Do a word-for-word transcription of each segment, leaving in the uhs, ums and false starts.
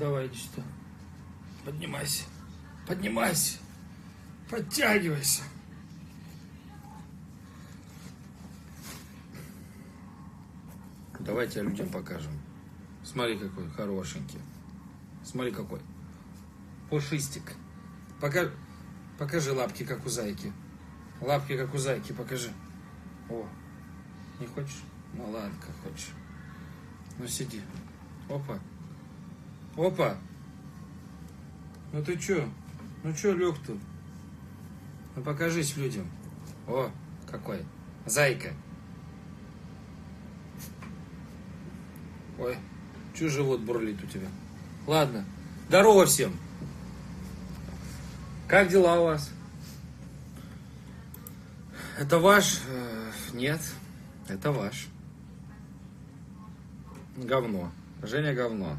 Давай, иди сюда. Поднимайся. Поднимайся. Подтягивайся. Давайте людям покажем. Смотри, какой хорошенький. Смотри, какой. Пушистик. Покажи, покажи лапки, как у зайки. Лапки, как у зайки, покажи. О, не хочешь? Ну ладно, как хочешь. Ну сиди. Опа. Опа. Ну ты чё? Ну чё лёг тут? Ну покажись людям. О, какой. Зайка. Ой, чё живот бурлит у тебя? Ладно. Здорово всем. Как дела у вас? Это ваш? Нет, это ваш. Говно. Женя говно.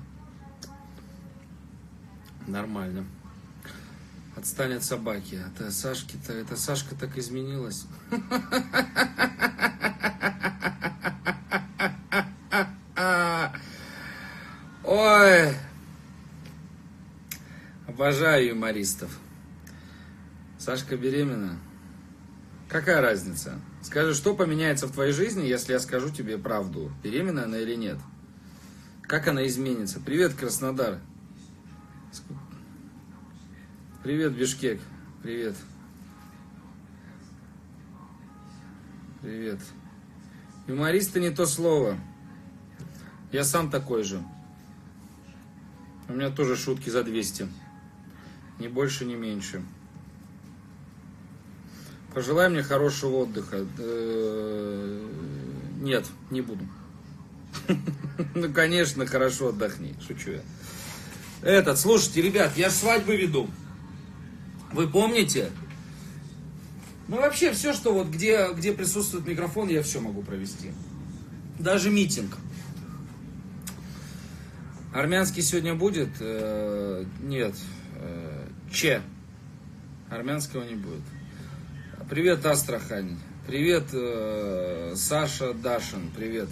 Нормально. Отстань от собаки. Это Сашки-то, это Сашка так изменилась. Ой. Обожаю юмористов. Сашка беременна. Какая разница? Скажи, что поменяется в твоей жизни, если я скажу тебе правду? Беременна она или нет? Как она изменится? Привет, Краснодар. Привет, Бишкек. Привет. Привет. Юмористы не то слово. Я сам такой же. У меня тоже шутки за двести. Ни больше, ни меньше. Пожелай мне хорошего отдыха. Нет, не буду. Ну, конечно, хорошо отдохни. Шучу я. Этот, слушайте, ребят, я ж свадьбы веду. Вы помните? Ну, вообще, все, что вот, где, где присутствует микрофон, я все могу провести. Даже митинг. Армянский сегодня будет? Э, нет. Э, че. Армянского не будет. Привет, Астрахань. Привет, э, Саша Дашин. Привет.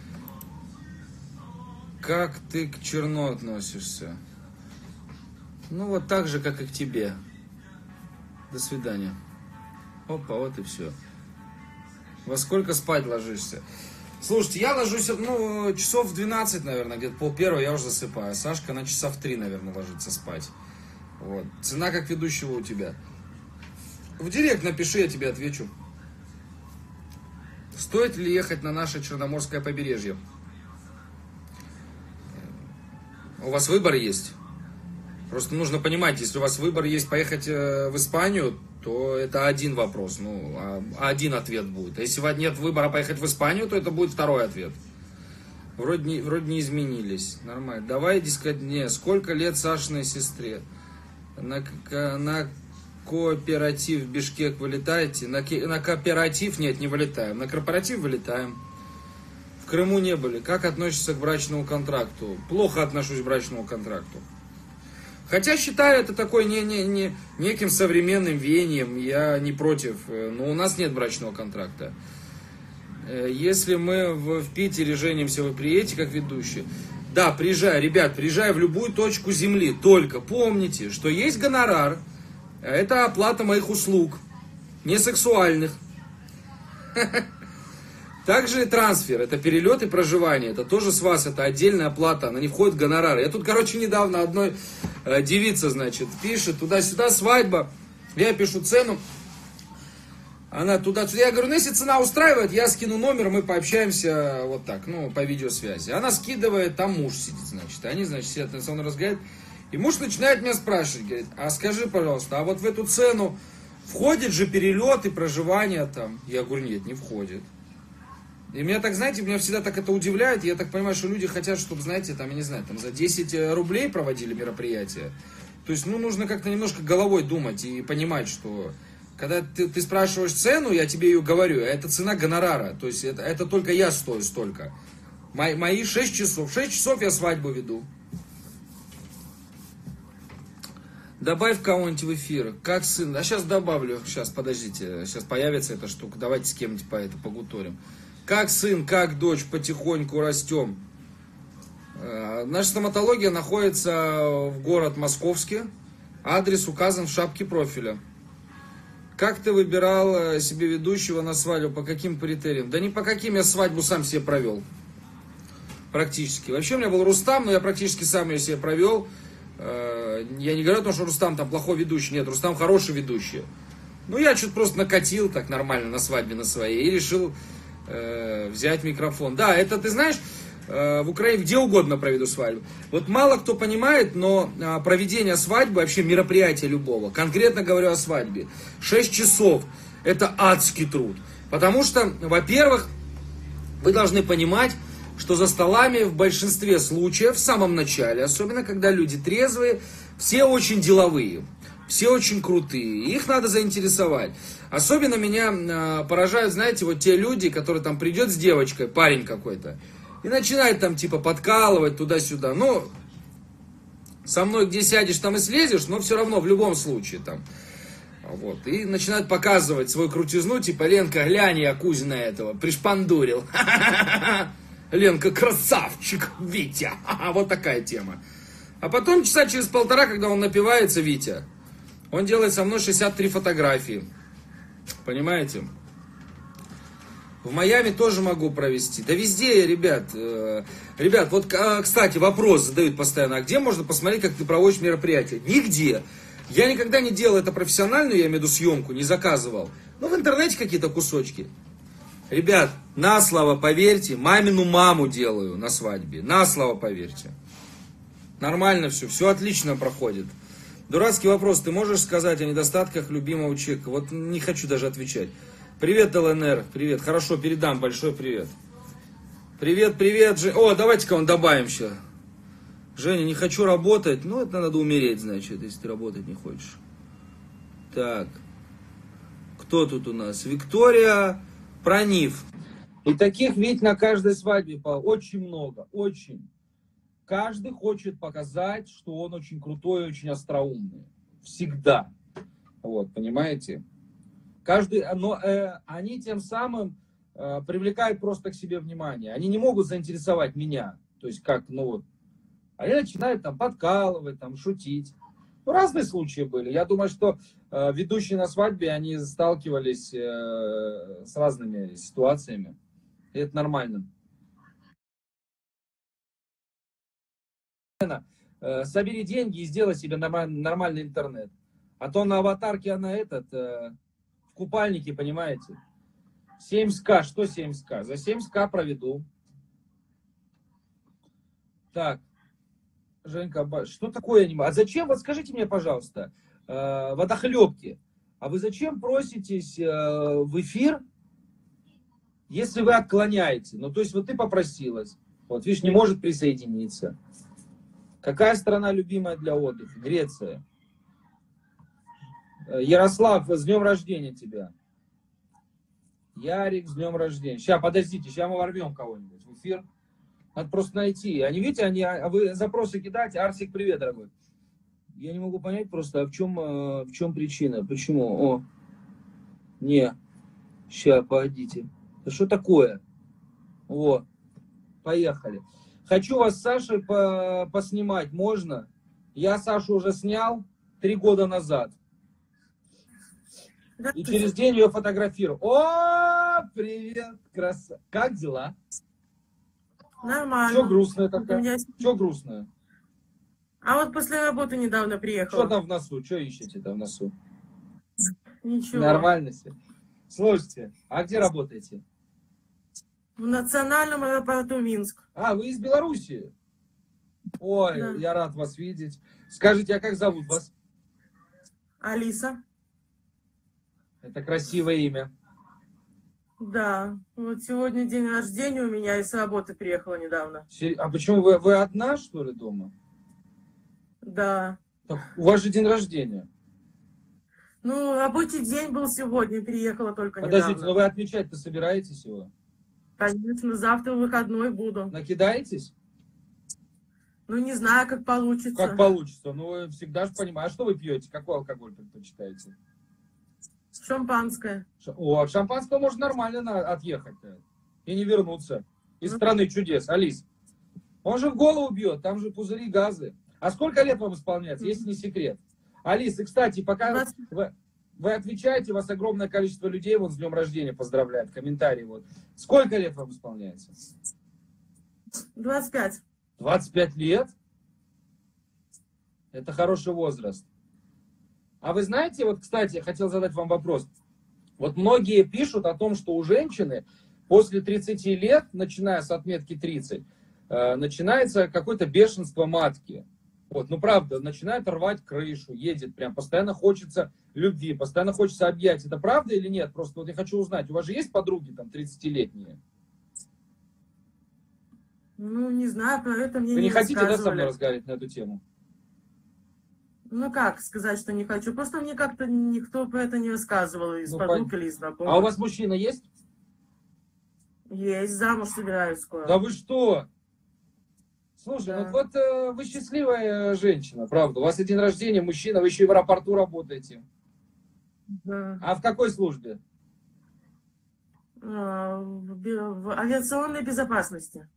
Как ты к Черно относишься? Ну, вот так же, как и к тебе. До свидания. Опа, вот и все. Во сколько спать ложишься? Слушайте, я ложусь, ну, часов в двенадцать, наверное, где-то пол первого я уже засыпаю. Сашка на часа в три, наверное, ложится спать. Вот. Цена как ведущего у тебя. В директ напиши, я тебе отвечу. Стоит ли ехать на наше Черноморское побережье? У вас выбор есть. Просто нужно понимать, если у вас выбор есть поехать в Испанию, то это один вопрос, ну, один ответ будет. А если нет выбора поехать в Испанию, то это будет второй ответ. Вроде не, вроде не изменились. Нормально. Давай дискать. Не, сколько лет Сашиной сестре? На, на кооператив в Бишкек вылетаете? На, на кооператив нет, не вылетаем. На корпоратив вылетаем. В Крыму не были. Как относишься к брачному контракту? Плохо отношусь к брачному контракту. Хотя считаю это такой не, не, не, неким современным веянием, я не против, но у нас нет брачного контракта. Если мы в, в Питере женимся, вы приедете как ведущий? Да, приезжай, ребят, приезжай в любую точку земли, только помните, что есть гонорар, это оплата моих услуг, не сексуальных. Также и трансфер, это перелет и проживание, это тоже с вас, это отдельная оплата, она не входит в гонорар. Я тут, короче, недавно одной э, девица, значит, пишет туда-сюда, свадьба, я пишу цену, она туда-сюда, я говорю, ну если цена устраивает, я скину номер, мы пообщаемся вот так, ну, по видеосвязи. Она скидывает, там муж сидит, значит, они, значит, сидят на телефоне, разговаривают, и муж начинает меня спрашивать, говорит, а скажи, пожалуйста, а вот в эту цену входит же перелет и проживание там? Я говорю, нет, не входит. И меня так, знаете, меня всегда так это удивляет. Я так понимаю, что люди хотят, чтобы, знаете, там, я не знаю, там за десять рублей проводили мероприятие. То есть, ну, нужно как-то немножко головой думать и понимать, что когда ты, ты спрашиваешь цену, я тебе ее говорю, это цена гонорара. То есть, это, это только я стою столько. Мои, мои шесть часов. шесть часов я свадьбу веду. Добавь кого-нибудь в эфир. Как сын? А сейчас добавлю. Сейчас, подождите. Сейчас появится эта штука. Давайте с кем-нибудь по это погуторим. Как сын, как дочь, потихоньку растем. Наша стоматология находится в город Московске. Адрес указан в шапке профиля. Как ты выбирал себе ведущего на свадьбу? По каким критериям? Да ни по каким, я свадьбу сам себе провел. Практически. Вообще у меня был Рустам, но я практически сам ее себе провел. Я не говорю о том, что Рустам там плохой ведущий. Нет, Рустам хороший ведущий. Ну, я что-то просто накатил так нормально на свадьбе на своей и решил э, взять микрофон. Да, это, ты знаешь, э, в Украине где угодно проведу свадьбу. Вот мало кто понимает, но э, проведение свадьбы, вообще мероприятия любого, конкретно говорю о свадьбе, шесть часов, это адский труд. Потому что, во-первых, вы должны понимать, что за столами в большинстве случаев, в самом начале, особенно когда люди трезвые, все очень деловые. Все очень крутые, их надо заинтересовать. Особенно меня э, поражают, знаете, вот те люди, которые там придет с девочкой, парень какой-то, и начинает там типа подкалывать туда-сюда. Ну, со мной где сядешь, там и слезешь, но все равно в любом случае там. Вот, и начинают показывать свою крутизну, типа, Ленка, глянь, я Кузина этого пришпандурил. Ленка, красавчик, Витя. Вот такая тема. А потом часа через полтора, когда он напивается, Витя, он делает со мной шестьдесят три фотографии. Понимаете? В Майами тоже могу провести. Да везде, ребят. Э, ребят, вот, кстати, вопрос задают постоянно. А где можно посмотреть, как ты проводишь мероприятие? Нигде. Я никогда не делал это профессионально, я имею в виду съемку, не заказывал. Ну, в интернете какие-то кусочки. Ребят, на слово поверьте, мамину маму делаю на свадьбе. На слово поверьте. Нормально все, все отлично проходит. Дурацкий вопрос. Ты можешь сказать о недостатках любимого человека? Вот не хочу даже отвечать. Привет, ЛНР. Привет. Хорошо, передам. Большой привет. Привет, привет. Жень. О, давайте-ка он добавим еще. Женя, не хочу работать. Ну, это надо умереть, значит, если ты работать не хочешь. Так. Кто тут у нас? Виктория Пронив. И таких ведь на каждой свадьбе очень много. Очень. Каждый хочет показать, что он очень крутой и очень остроумный. Всегда. Вот, понимаете? Каждый, но э, они тем самым э, привлекают просто к себе внимание. Они не могут заинтересовать меня. То есть как, ну вот. Они начинают там подкалывать, там шутить. Ну, разные случаи были. Я думаю, что э, ведущие на свадьбе, они сталкивались э, с разными ситуациями. И это нормально. Собери деньги и сделай себе нормальный интернет. А то на аватарке она этот, э, в купальнике, понимаете. семьдесят ка, что семьдесят ка? За семьдесят ка проведу. Так, Женька, что такое аниме? А зачем, вот скажите мне, пожалуйста, э, водохлебки, а вы зачем проситесь э, в эфир, если вы отклоняете? Ну, то есть, вот ты попросилась, вот, видишь, не может присоединиться. Какая страна любимая для отдыха? Греция. Ярослав, с днем рождения тебя. Ярик, с днем рождения. Сейчас, подождите, сейчас мы ворвем кого-нибудь в эфир. Надо просто найти. Они, видите, они, а вы запросы кидаете. Арсик, привет, дорогой. Я не могу понять просто, а в чем, в чем причина? Почему? О, не. Сейчас, погодите. Да что такое? О, поехали. Хочу вас с Сашей по поснимать, можно? Я Сашу уже снял три года назад. И через день ее фотографирую. О, привет, красавица. Как дела? Нормально. Что грустная такая? Меня... Что грустная? А вот после работы недавно приехала. Что там в носу? Что ищете там в носу? Ничего. Нормально все. Слушайте, а где работаете? В национальном аэропорту Минск. А, вы из Белоруссии? Ой, да. Я рад вас видеть. Скажите, а как зовут вас? Алиса. Это красивое имя. Да, вот сегодня день рождения у меня, и с работы приехала недавно. А почему вы, вы одна, что ли, дома? Да. Так, у вас же день рождения. Ну, рабочий день был сегодня, приехала только Подождите, недавно. но вы отмечать-то собираетесь его? Конечно, завтра выходной буду. Накидаетесь? Ну, не знаю, как получится. Как получится? Ну, вы всегда же понимаете. А что вы пьете? Какой алкоголь предпочитаете? Шампанское. О, от шампанского можно нормально отъехать и не вернуться из ну, страны чудес. Алис, Он же в голову бьет, там же пузыри, газы. А сколько лет вам исполняется, если не секрет? Алис, и, кстати, пока вы, вы отвечаете, вас огромное количество людей вот с днем рождения поздравляют, комментарии вот. Сколько лет вам исполняется? двадцать пять. двадцать пять лет? Это хороший возраст. А вы знаете, вот, кстати, я хотел задать вам вопрос. Вот многие пишут о том, что у женщины после тридцати лет, начиная с отметки тридцать, э, начинается какое-то бешенство матки. Вот, ну правда, начинает рвать крышу, едет прям, постоянно хочется любви, постоянно хочется объять. Это правда или нет? Просто вот я хочу узнать, у вас же есть подруги там тридцатилетние? Ну, не знаю, про это мне Вы не не хотите, да, со мной рассказывали. разговаривать на эту тему? Ну, как сказать, что не хочу? Просто мне как-то никто про это не рассказывал из Ну, подруг пон- или из знакомых. А у вас мужчина есть? Есть, замуж собираюсь скоро. Да вы что? Слушай, Да. ну вот э, вы счастливая женщина, правда. У вас и день рождения, мужчина, вы еще и в аэропорту работаете. Да. А в какой службе? А, В, би- в авиационной безопасности.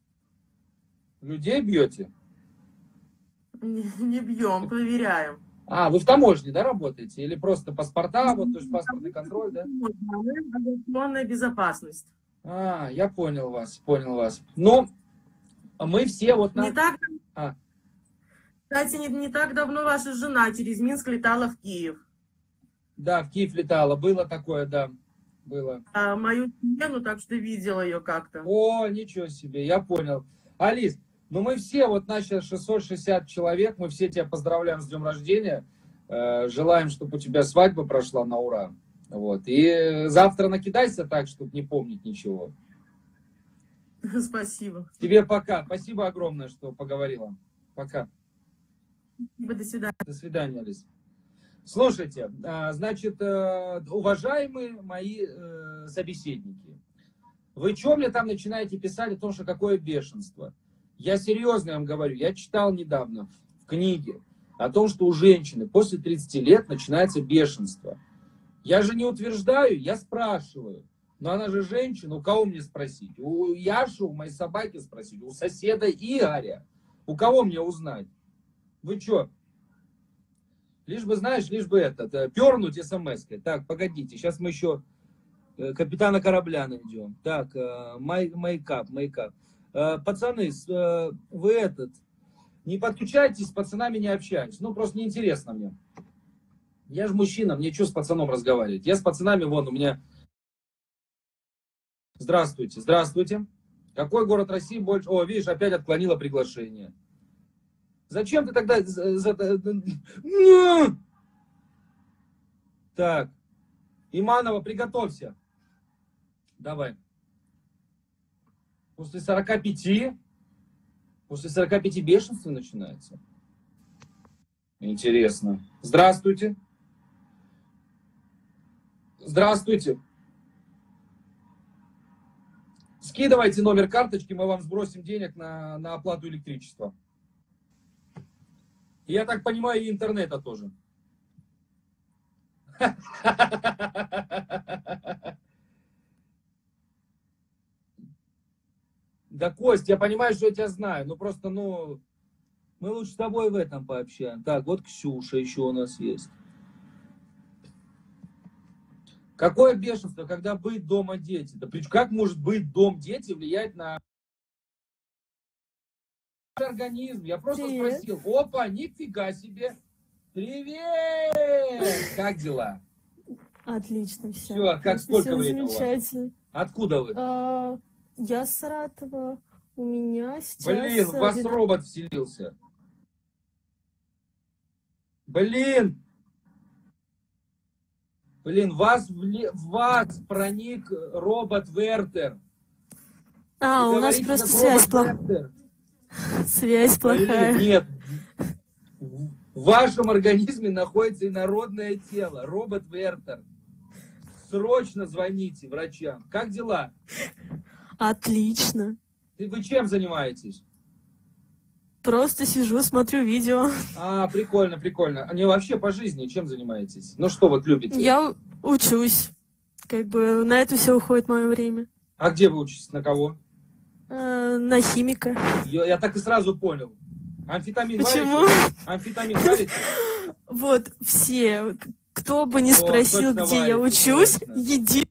Людей бьете? Не, не бьем, проверяем. А, вы в таможне, да, работаете? Или просто паспорта, вот, то есть паспортный контроль, да? Авиационная безопасность. А, я понял вас, понял вас. Ну, мы все вот на... Не так, А, кстати, не, не так давно ваша жена через Минск летала в Киев. да, в Киев летала, было такое, да, было. А мою смену, так что видела ее как-то. О, ничего себе, я понял. Алис, ну мы все, вот наши шестьсот шестьдесят человек, мы все тебя поздравляем с днем рождения, э, желаем, чтобы у тебя свадьба прошла на ура. Вот. И завтра накидайся так, чтобы не помнить ничего. Спасибо. Тебе пока. Спасибо огромное, что поговорила. Пока. До свидания. До свидания, Алис. Слушайте, а, значит, э, уважаемые мои э, собеседники, вы что мне там начинаете писать о том, что какое бешенство? Я серьезно вам говорю, я читал недавно в книге о том, что у женщины после тридцати лет начинается бешенство. Я же не утверждаю, я спрашиваю. Но она же женщина, у кого мне спросить? У Яши, у моей собаки спросить, у соседа Игоря. У кого мне узнать? Вы что? Лишь бы, знаешь, лишь бы этот, пернуть смс-кой. Так, погодите, сейчас мы еще э, капитана корабля найдем. Так, э, май, мейкап, мейкап. Э, пацаны, с, э, вы этот, не подключайтесь, с пацанами не общаюсь. Ну, просто неинтересно мне. Я же мужчина, мне что с пацаном разговаривать? Я с пацанами, вон, у меня... Здравствуйте, здравствуйте. Какой город России больше... О, видишь, опять отклонила приглашение. Зачем ты тогда... Так. Иманова, приготовься. Давай. После сорока пяти... После сорока пяти бешенства начинается? Интересно. Здравствуйте. Здравствуйте. Скидывайте номер карточки, мы вам сбросим денег на, на оплату электричества. Я так понимаю, и интернета тоже. Да, Кость, я понимаю, что я тебя знаю, но просто, ну, мы лучше с тобой в этом пообщаем. Так, вот Ксюша еще у нас есть. Какое бешенство, когда быть дома дети? Да причем как может быть дом дети влиять на организм? Я просто Привет. спросил. Опа, нифига себе. Привет! Как дела? Отлично, все. Всё, как сколько Все времени у вас? замечательно. Откуда вы? А, я с Саратова. У меня сейчас... Блин, в вас э, робот вселился. Блин! Блин, вас, вле- в вас проник робот Вертер. А, Вы у нас говорите, просто как связь, робот плох- Вертер. связь Блин, плохая. нет. В вашем организме находится инородное тело. Робот Вертер. Срочно звоните врачам. Как дела? Отлично. Ты- Вы чем занимаетесь? Просто сижу, смотрю видео. А, прикольно, прикольно. А не вообще по жизни чем занимаетесь? Ну что вот любите? Я учусь. Как бы на это все уходит мое время. А где вы учитесь? На кого? Э, на химика. Я, я так и сразу понял. Амфетамин Почему? варите? Амфетамин варите? Вот все, кто бы ни О, спросил, точно где я варите, учусь, точно. еди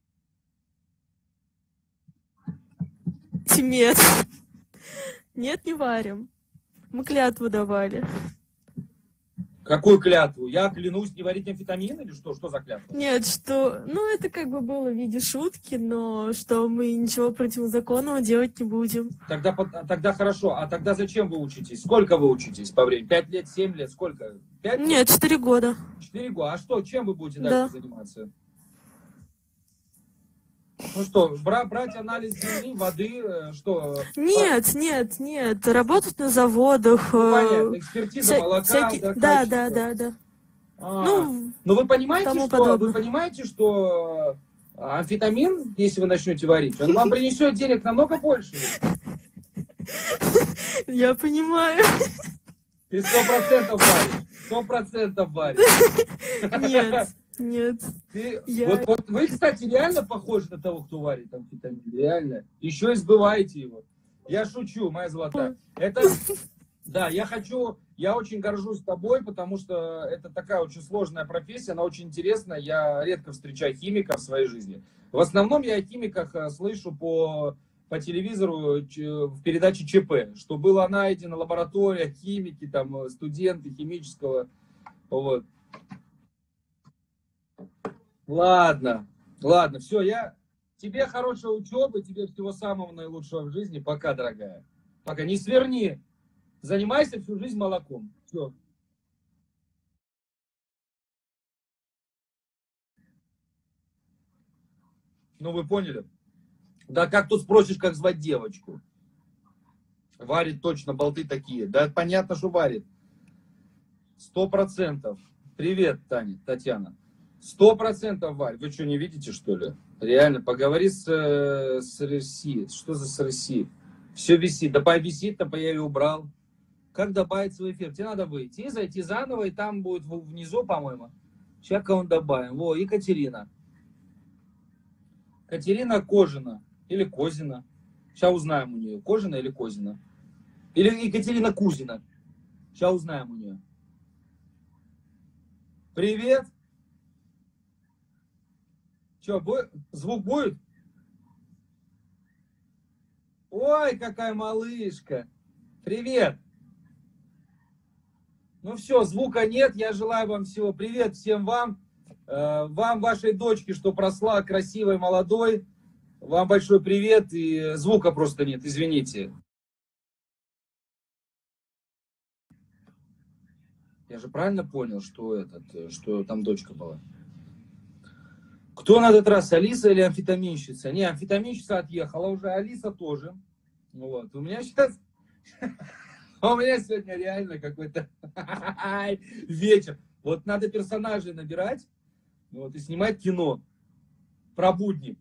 мед. Нет, не варим. Мы клятву давали. Какую клятву? Я клянусь не варить амфетамин или что? Что за клятва? Нет, что... Ну, это как бы было в виде шутки, но что мы ничего противозаконного делать не будем. Тогда, по- тогда хорошо. А тогда зачем вы учитесь? Сколько вы учитесь по времени? Пять лет, семь лет? Сколько? Пять? Нет, четыре года. Четыре года. А что? Чем вы будете Да. дальше заниматься? Ну что, бра- брать анализ земли, воды, э, что? Нет, нет, нет. Работать на заводах. Ну, э, понятно, экспертиза вся- молока, всякие- да, Да, качество. да, да, да. А, Ну, но вы понимаете, тому что подобное. вы понимаете, что амфетамин, если вы начнете варить, он вам принесет денег намного больше. я понимаю. Ты сто процентов варишь, сто процентов варишь. Нет, нет. Ты- Я- Вот, вот вы, кстати, реально похожи на того, кто варит амфетамин, реально. Еще и сбываете его. Я шучу, моя золотая. Это, да, я хочу, я очень горжусь тобой, потому что это такая очень сложная профессия, она очень интересная. Я редко встречаю химиков в своей жизни. В основном я о химиках э, слышу по, по телевизору ч- в передаче ЧП, что было найдено лаборатория, химики, там, э, студенты химического, вот. Ладно, ладно, все, я... Тебе хорошей учебы, тебе всего самого наилучшего в жизни. Пока, дорогая. Пока. Не сверни. Занимайся всю жизнь молоком. Все. Ну, вы поняли? Да как тут спросишь, как звать девочку? Варит точно, болты такие. Да понятно, что варит. Сто процентов. Привет, Таня, Татьяна. Сто процентов варь. Вы что, не видите, что ли? Реально, поговори с, э, с Россией. Что за с Россией? Все висит. Да повисит-то, я ее убрал. Как добавить свой эфир? Тебе надо выйти и зайти заново, и там будет внизу, по-моему. Сейчас кого добавим. Во, Екатерина. Катерина Кожина. Или Козина. Сейчас узнаем у нее. Кожина или Козина. Или Екатерина Кузина. Сейчас узнаем у нее. Привет. Че, бу- звук будет? Ой, какая малышка. Привет. Ну все, звука нет. Я желаю вам всего. Привет всем вам. Э, Вам, вашей дочке, что росла красивой, молодой. Вам большой привет. И звука просто нет, извините. Я же правильно понял, что, этот, что там дочка была? Кто на этот раз, Алиса или амфетаминщица? Не, амфетаминщица отъехала уже, Алиса тоже. Вот. У меня сейчас... У меня сегодня реально какой-то вечер. Вот надо персонажей набирать, вот, и снимать кино про будни.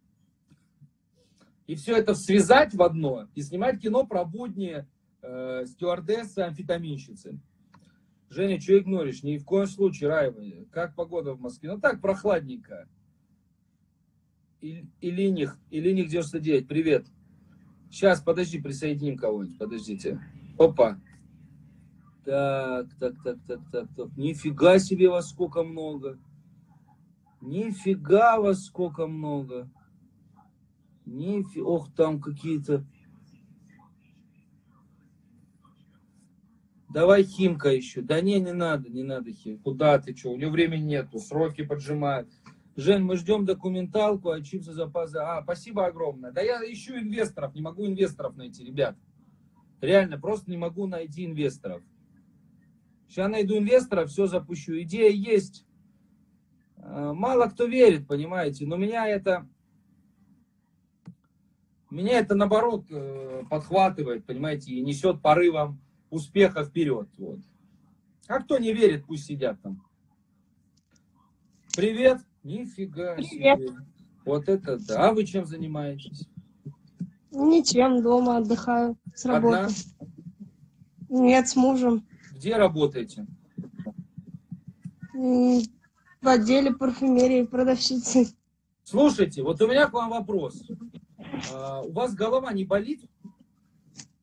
И все это связать в одно, и снимать кино про будни э, стюардессы, амфетаминщицы. Женя, что игноришь? Ни в коем случае, Раева. Как погода в Москве? Ну так, прохладненько. Илиних, Илиних девяносто девять, привет. Сейчас, подожди, присоединим кого-нибудь, подождите. Опа. Так, так, так, так, так, так. Нифига себе вас сколько много. Нифига вас сколько много. Нифи... Ох, там какие-то... Давай Химка еще. Да не, не надо, не надо Хим. Куда ты, что? У него времени нету, сроки поджимают. Жень, мы ждем документалку, а чипсы запасы. А, спасибо огромное. Да я ищу инвесторов, не могу инвесторов найти, ребят. Реально, просто не могу найти инвесторов. Сейчас найду инвесторов, все запущу. Идея есть. Мало кто верит, понимаете, но меня это... Меня это, наоборот, подхватывает, понимаете, и несет порывом успеха вперед. Вот. А кто не верит, пусть сидят там. Привет. Нифига Привет. себе. Вот это да. А вы чем занимаетесь? Ничем, дома отдыхаю с работы. Одна? Нет, с мужем. Где работаете? М, В отделе парфюмерии продавщицы. Слушайте, вот у меня к вам вопрос. А, у вас голова не болит?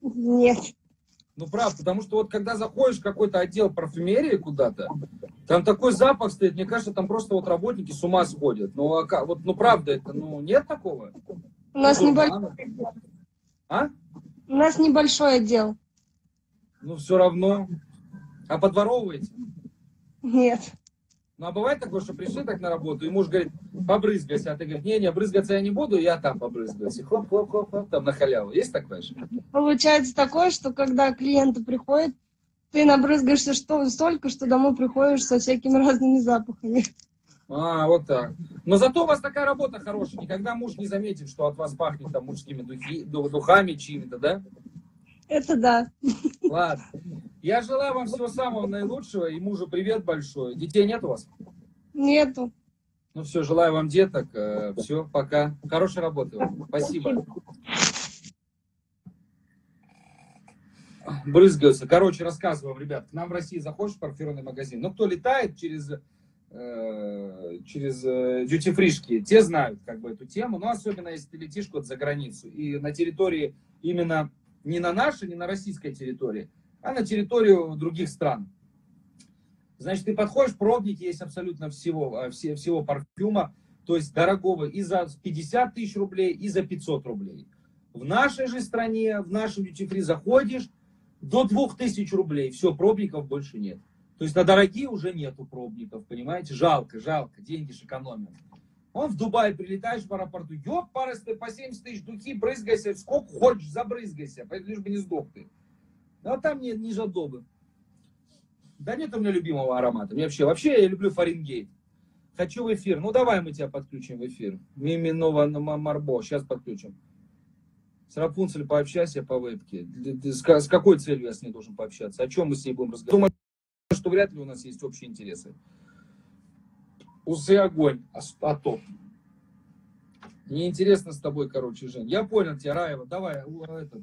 Нет. Ну, правда, потому что вот когда заходишь в какой-то отдел парфюмерии куда-то, там такой запах стоит, мне кажется, там просто вот работники с ума сходят. Ну, а как, вот, ну, правда, это, ну, нет такого? У нас Ну, небольшой дурмана. отдел. А? У нас небольшой отдел. Ну, все равно. А подворовываете? Нет. Ну, а бывает такое, что пришли так на работу, и муж говорит, побрызгайся, а ты говоришь, не-не, брызгаться я не буду, я там побрызгаюсь. И хлоп-хлоп-хлоп, там на халяву. Есть такое же? Получается такое, что когда клиенты приходят, ты набрызгаешься что, столько, что домой приходишь со всякими разными запахами. А, вот так. Но зато у вас такая работа хорошая. Никогда муж не заметит, что от вас пахнет там мужскими духи, духами чьими-то, да? Это да. Ладно. Я желаю вам всего самого наилучшего. И мужу привет большой. Детей нет у вас? Нету. Ну все, желаю вам деток. Все, пока. Хорошей работы вам. Спасибо. Брызгаются. Короче, рассказываю вам, ребят. К нам в России заходишь в парфюмерный магазин. Ну, кто летает через, э, через дьюти-фришки, те знают как бы эту тему. Но особенно, если ты летишь куда-то за границу. И на территории именно не на нашей, не на российской территории, а на территорию других стран. Значит, ты подходишь, пробники есть абсолютно всего, все, всего парфюма, то есть дорогого и за пятьдесят тысяч рублей, и за пятьсот рублей. В нашей же стране, в нашу дьюти-фри заходишь, до двух тысяч рублей, все, пробников больше нет. То есть на дорогие уже нету пробников, понимаете? Жалко, жалко, деньги ж экономим. Он в Дубай прилетаешь в аэропорту, ёп, парасты по семьдесят тысяч духи, брызгайся, сколько хочешь, забрызгайся, лишь бы не сдох ты. А там не, не жадобы. Да нет у меня любимого аромата. Мне вообще, вообще я люблю Фаренгейт. Хочу в эфир. Ну давай мы тебя подключим в эфир. Мими Нова Марбо. Сейчас подключим. С Рапунцель пообщайся по вебке. С, с какой целью я с ней должен пообщаться? О чем мы с ней будем разговаривать? Думаю, что вряд ли у нас есть общие интересы. Усы огонь. А, а то. Неинтересно с тобой, короче, Жень. Я понял тебя, Раева. Давай. Этот,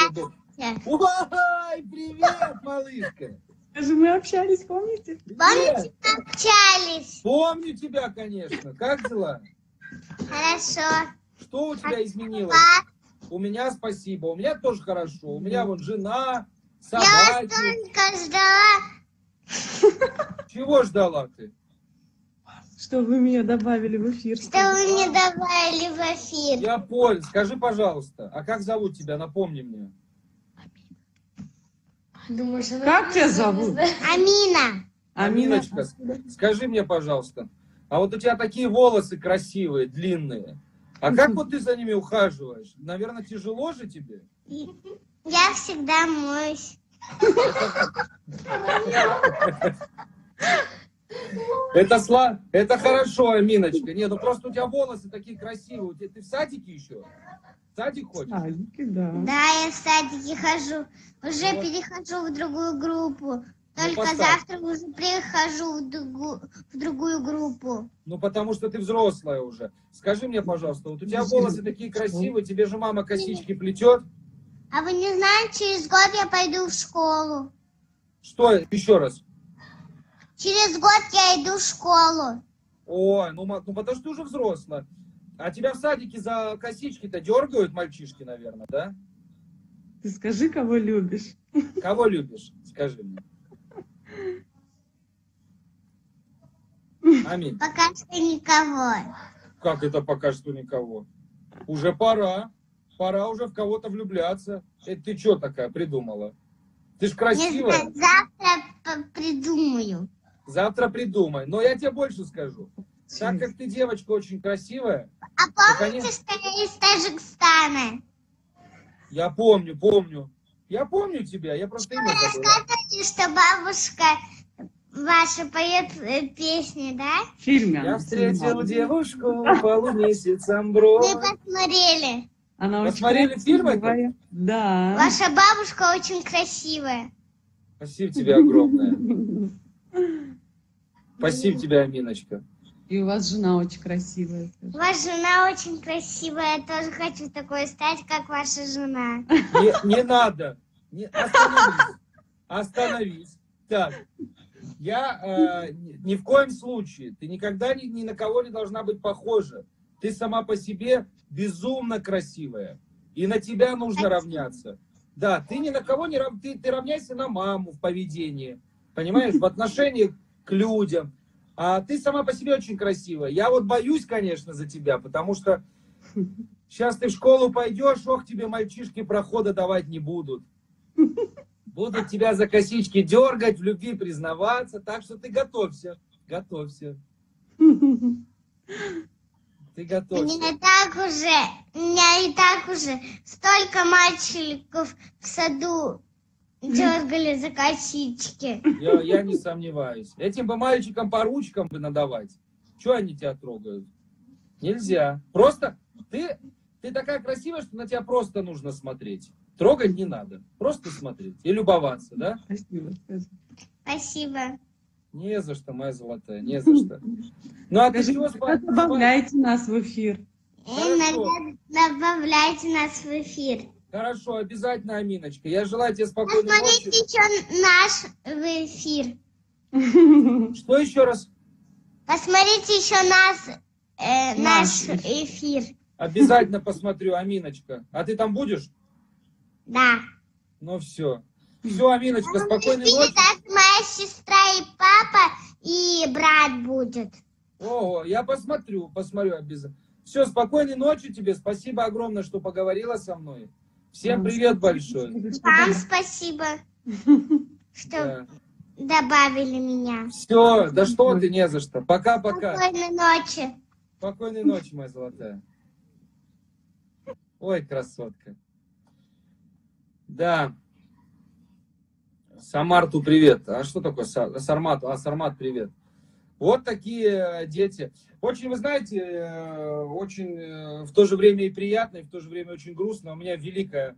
Ой, привет, малышка. Скажи, мы общались, помните? Помните, мы общались? Помню тебя, конечно. Как дела? Хорошо. Что у тебя изменилось? У меня спасибо. У меня тоже хорошо. У меня вот жена, собаки. Я вас только ждала. Чего ждала ты? Что вы меня добавили в эфир. Что вы мне добавили в эфир. Я понял. Скажи, пожалуйста, а как зовут тебя? Напомни мне. Думаешь, Как тебя зовут? Амина. Аминочка, скажи мне, пожалуйста, а вот у тебя такие волосы красивые, длинные. А как вот ты за ними ухаживаешь? Наверное, тяжело же тебе? Я всегда моюсь. Это, сла... это хорошо, Аминочка. Не, ну просто у тебя волосы такие красивые. Ты, ты в садике еще? В садик ходишь? Садики, да. Да, я в садике хожу. Уже вот. Перехожу в другую группу. Только ну, завтра уже прихожу в, другу... в другую группу. Ну, потому что ты взрослая уже. Скажи мне, пожалуйста, вот у тебя волосы такие красивые, тебе же мама косички плетет? А вы не знаете, через год я пойду в школу. Что? Еще раз. Через год я иду в школу. Ой, ну, ну потому что ты уже взрослая. А тебя в садике за косички-то дергают мальчишки, наверное, да? Ты скажи, кого любишь. Кого любишь? Скажи мне. Аминь. Пока что никого. Как это пока что никого? Уже пора. Пора уже в кого-то влюбляться. Это ты что такая придумала? Ты ж красивая. Не знаю, завтра придумаю. Завтра придумай. Но я тебе больше скажу. Так как ты девочка очень красивая. А помните, конечно... что я из Таджикистана? Я помню, помню. Я помню тебя, я просто имя забыла. Вы рассказывали, что бабушка ваша поет э, песни, да? В фильме. Я встретил девушку полумесяцем бро. Мы посмотрели. Она Посмотрели фильм это? Да. Ваша бабушка очень красивая. Спасибо тебе огромное. Спасибо тебе, Аминочка. И у вас жена очень красивая. Ваша жена очень красивая. Я тоже хочу такой стать, как ваша жена. Не, не надо. Не, остановись. Остановись. Так. Я э, ни в коем случае. Ты никогда ни, ни на кого не должна быть похожа. Ты сама по себе безумно красивая. И на тебя нужно равняться. Да, ты ни на кого не рав... ты, ты равняйся на маму в поведении, понимаешь, в отношении к людям. А ты сама по себе очень красивая. Я вот боюсь, конечно, за тебя, потому что сейчас ты в школу пойдешь, ох, тебе мальчишки прохода давать не будут. Будут тебя за косички дергать, в любви признаваться, так что ты готовься, готовься. Ты готовься. Мне так уже, у меня и так уже столько мальчиков в саду дергали за косички. Я, я не сомневаюсь. Этим бы мальчикам по ручкам бы надавать. Чего они тебя трогают? Нельзя. Просто ты, ты такая красивая, что на тебя просто нужно смотреть. Трогать не надо. Просто смотреть и любоваться, да? Спасибо. Спасибо. Не за что, моя золотая, не за что. Ну, а ты чего спать? Добавляйте нас в эфир. Иногда добавляйте нас в эфир. Хорошо, обязательно, Аминочка. Я желаю тебе спокойной Посмотрите ночи. еще наш в эфир. Что еще раз? Посмотрите еще нас, э, наш Наш эфир. Обязательно посмотрю, Аминочка. А ты там будешь? Да. Ну все. Все, Аминочка, спокойной Эфире ночи. даже моя сестра и папа и брат будет. Ого, я посмотрю, посмотрю обязательно. Все, спокойной ночи тебе. Спасибо огромное, что поговорила со мной. Всем привет большой. Вам спасибо, что Да. добавили меня. Все, да что ты, не за что. Пока-пока. Спокойной ночи. Спокойной ночи, моя золотая. Ой, красотка. Да. Самарту привет. А что такое Сармату? А, Сармат привет. Вот такие дети. Очень, вы знаете, очень в то же время и приятно, и в то же время очень грустно. У меня великая,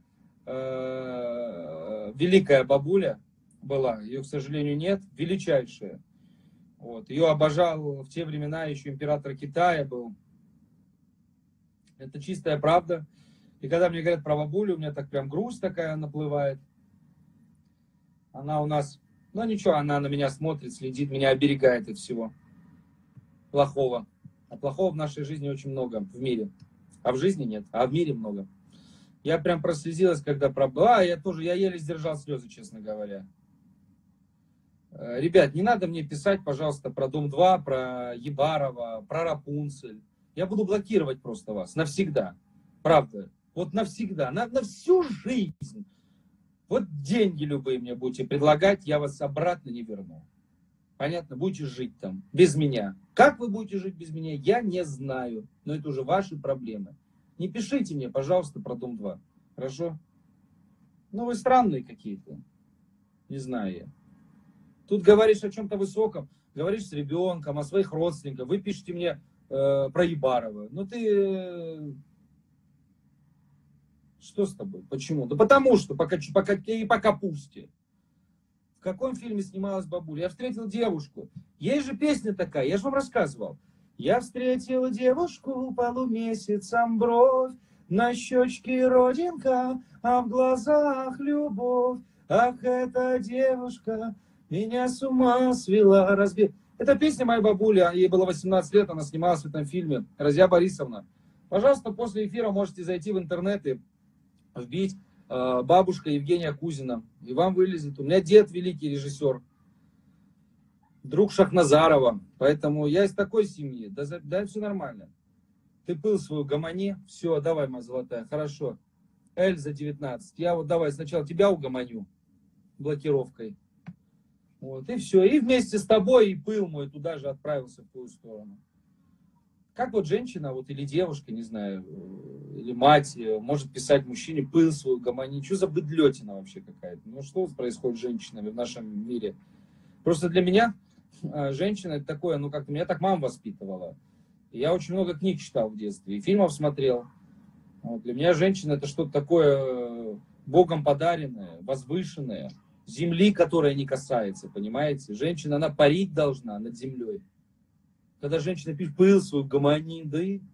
великая бабуля была. Ее, к сожалению, нет. Величайшая. Вот. Ее обожал в те времена еще император Китая был. Это чистая правда. И когда мне говорят про бабулю, у меня так прям грусть такая наплывает. Она у нас, ну ничего, она на меня смотрит, следит, меня оберегает от всего плохого. А плохого в нашей жизни очень много в мире. А в жизни нет, а в мире много. Я прям прослезилась, когда про... А, я тоже, я еле сдержал слезы, честно говоря. Ребят, не надо мне писать, пожалуйста, про Дом два, про Ебарова, про Рапунцель. Я буду блокировать просто вас навсегда. Правда. Вот навсегда, на, на всю жизнь. Вот деньги любые мне будете предлагать, я вас обратно не верну. Понятно? Будете жить там без меня. Как вы будете жить без меня, я не знаю. Но это уже ваши проблемы. Не пишите мне, пожалуйста, про Дом два. Хорошо? Ну, вы странные какие-то. Не знаю я. Тут говоришь о чем-то высоком, говоришь с ребенком, о своих родственниках. Вы пишете мне э, про Ебарова. Ну, ты... Э, Что с тобой? Почему? Да потому что, пока, пока, и по капусте. В каком фильме снималась бабуля? Я встретил девушку. Есть же песня такая, я же вам рассказывал. Я встретил девушку полумесяцем бровь, на щечке родинка, а в глазах любовь. Ах, эта девушка меня с ума свела, разби... Это песня моей бабули, ей было восемнадцать лет, она снималась в этом фильме. Разия Борисовна. Пожалуйста, после эфира можете зайти в интернет и вбить э, бабушка Евгения Кузина, и вам вылезет. У меня дед великий режиссер, друг Шахназарова, поэтому я из такой семьи. Да, да, все нормально. Ты пыл свою гомони, все, давай, моя золотая, хорошо. Эльза девятнадцать, я вот давай сначала тебя угомоню блокировкой. Вот, и все, и вместе с тобой и пыл мой туда же отправился в твою сторону. Как вот женщина, вот или девушка, не знаю, или мать, может писать мужчине пыл свою гомони. Что за быдлетина вообще какая-то? Ну что происходит с женщинами в нашем мире? Просто для меня женщина это такое, ну как-то меня так мама воспитывала. И я очень много книг читал в детстве, и фильмов смотрел. Вот, для меня женщина это что-то такое Богом подаренное, возвышенное, земли, которая не касается, понимаете? Женщина, она парить должна над землей. Когда женщина пишет пыл свою гомони, да и...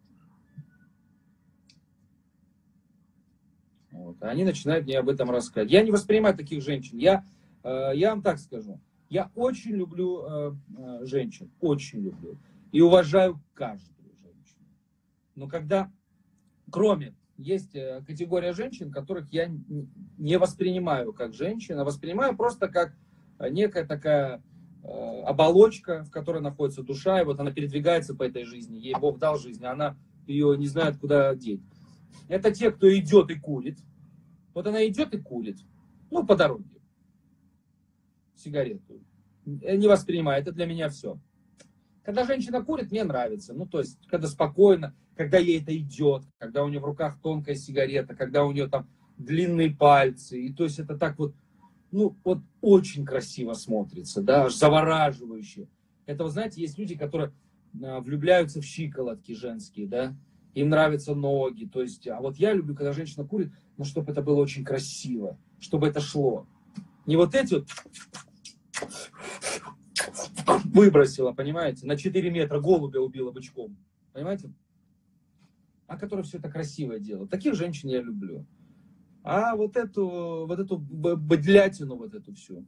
Вот, они начинают мне об этом рассказывать. Я не воспринимаю таких женщин. Я, э, я вам так скажу. Я очень люблю э, э, женщин. Очень люблю. И уважаю каждую женщину. Но когда, кроме есть категория женщин, которых я не воспринимаю как женщин, а воспринимаю просто как некая такая оболочка, в которой находится душа, и вот она передвигается по этой жизни, ей Бог дал жизнь, а она ее не знает, куда деть. Это те, кто идет и курит. Вот она идет и курит, ну, по дороге, сигарету. Не воспринимаю, это для меня все. Когда женщина курит, мне нравится. Ну, то есть, когда спокойно, когда ей это идет, когда у нее в руках тонкая сигарета, когда у нее там длинные пальцы. И то есть, это так вот, ну, вот очень красиво смотрится, да, аж завораживающе. Это, вы знаете, есть люди, которые а, влюбляются в щиколотки женские, да, им нравятся ноги. То есть, а вот я люблю, когда женщина курит, но чтобы это было очень красиво, чтобы это шло. Не вот эти вот выбросила, понимаете, на четыре метра голубя убила бычком, понимаете, а которые все это красивое делают. Таких женщин я люблю. А вот эту, вот эту быдлятину, вот эту всю.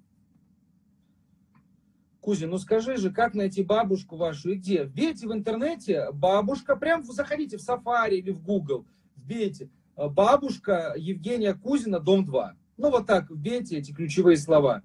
Кузя, ну скажи же, как найти бабушку вашу и где? Вбейте в интернете бабушка, прям заходите в Safari или в Google, вбейте бабушка Евгения Кузина, дом два. Ну вот так, вбейте эти ключевые слова.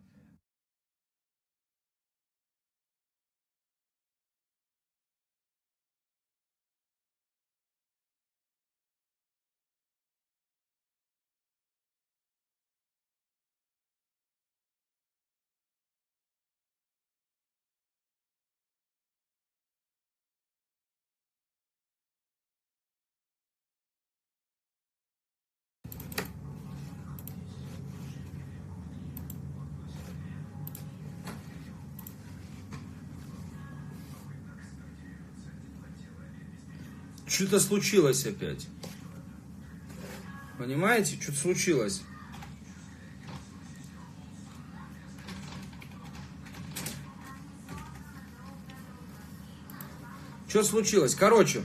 Что-то случилось опять. Понимаете? Что-то случилось. Что случилось? Короче,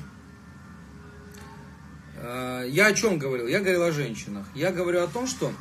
э, я о чем говорил? Я говорил о женщинах. Я говорю о том, что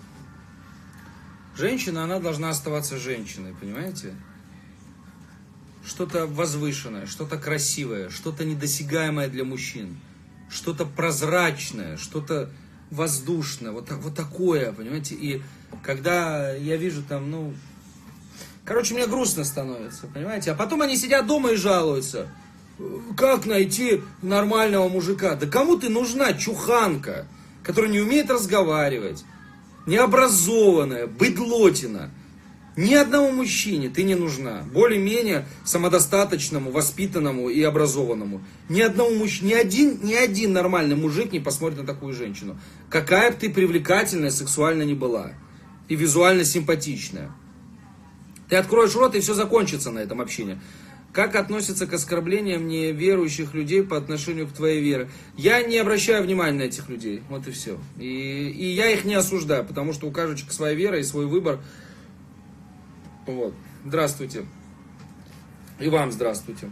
женщина, она должна оставаться женщиной, понимаете? Что-то возвышенное, что-то красивое, что-то недосягаемое для мужчин, что-то прозрачное, что-то воздушное, вот, вот такое, понимаете? И когда я вижу там, ну... Короче, мне грустно становится, понимаете? А потом они сидят дома и жалуются. Как найти нормального мужика? Да кому ты нужна, чуханка, которая не умеет разговаривать, необразованная, быдлотина? Ни одному мужчине ты не нужна, более-менее самодостаточному, воспитанному и образованному. Ни одному мужчине, ни один, ни один нормальный мужик не посмотрит на такую женщину. Какая бы ты привлекательная, сексуально не была. И визуально симпатичная. Ты откроешь рот, и все закончится на этом общении. Как относятся к оскорблениям неверующих людей по отношению к твоей вере? Я не обращаю внимания на этих людей. Вот и все. И, и я их не осуждаю, потому что у каждого человека своя вера и свой выбор. Вот. Здравствуйте. И вам здравствуйте.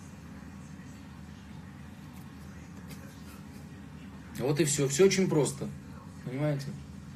Вот и все. Все очень просто. Понимаете?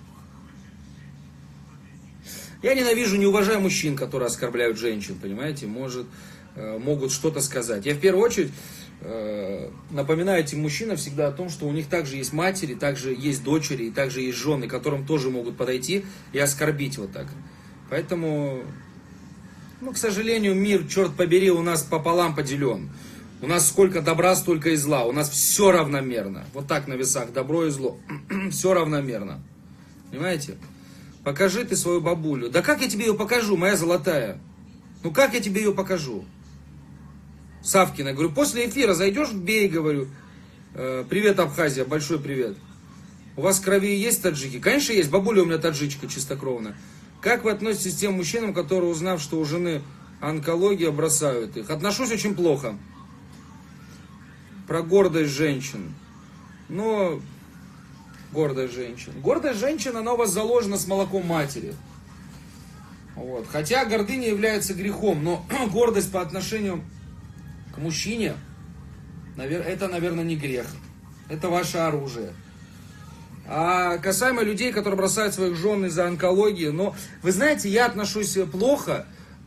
Я ненавижу, не уважаю мужчин, которые оскорбляют женщин, понимаете? Может, э, могут что-то сказать. Я в первую очередь э, напоминаю этим мужчинам всегда о том, что у них также есть матери, также есть дочери, и также есть жены, которым тоже могут подойти и оскорбить вот так. Поэтому... Ну, к сожалению, мир, черт побери, у нас пополам поделен. У нас сколько добра, столько и зла. У нас все равномерно. Вот так на весах, добро и зло. Все равномерно. Понимаете? Покажи ты свою бабулю. Да как я тебе ее покажу, моя золотая? Ну как я тебе ее покажу? Савкина, говорю, после эфира зайдешь, бей, говорю. Привет, Абхазия, большой привет. У вас в крови есть таджики? Конечно, есть. Бабуля у меня таджичка чистокровная. Как вы относитесь к тем мужчинам, которые, узнав, что у жены онкология, бросают их? Отношусь очень плохо. Про гордость женщин. Но... Гордость женщин. Гордость женщин, она у вас заложена с молоком матери. Вот. Хотя гордыня является грехом, но гордость по отношению к мужчине, это, наверное, не грех. Это ваше оружие. А касаемо людей, которые бросают своих жен из-за онкологии, но, вы знаете, я отношусь плохо,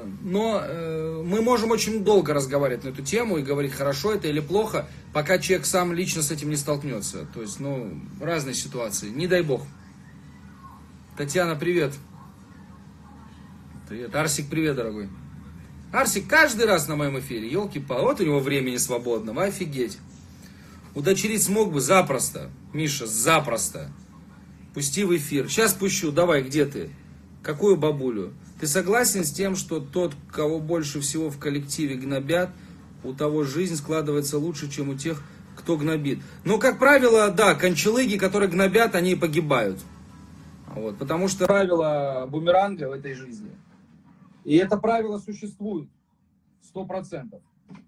но э, мы можем очень долго разговаривать на эту тему и говорить, хорошо это или плохо, пока человек сам лично с этим не столкнется. То есть, ну, разные ситуации. Не дай бог. Татьяна, привет. Привет. Арсик, привет, дорогой. Арсик каждый раз на моем эфире, елки-палки, вот у него времени свободного, офигеть. Удочерить смог бы запросто, Миша, запросто. Пусти в эфир. Сейчас пущу, давай, где ты? Какую бабулю? Ты согласен с тем, что тот, кого больше всего в коллективе гнобят, у того жизнь складывается лучше, чем у тех, кто гнобит? Ну, как правило, да, кончалыги, которые гнобят, они и погибают. Вот, потому что Правило бумеранга в этой жизни. И это правило существует. Сто процентов.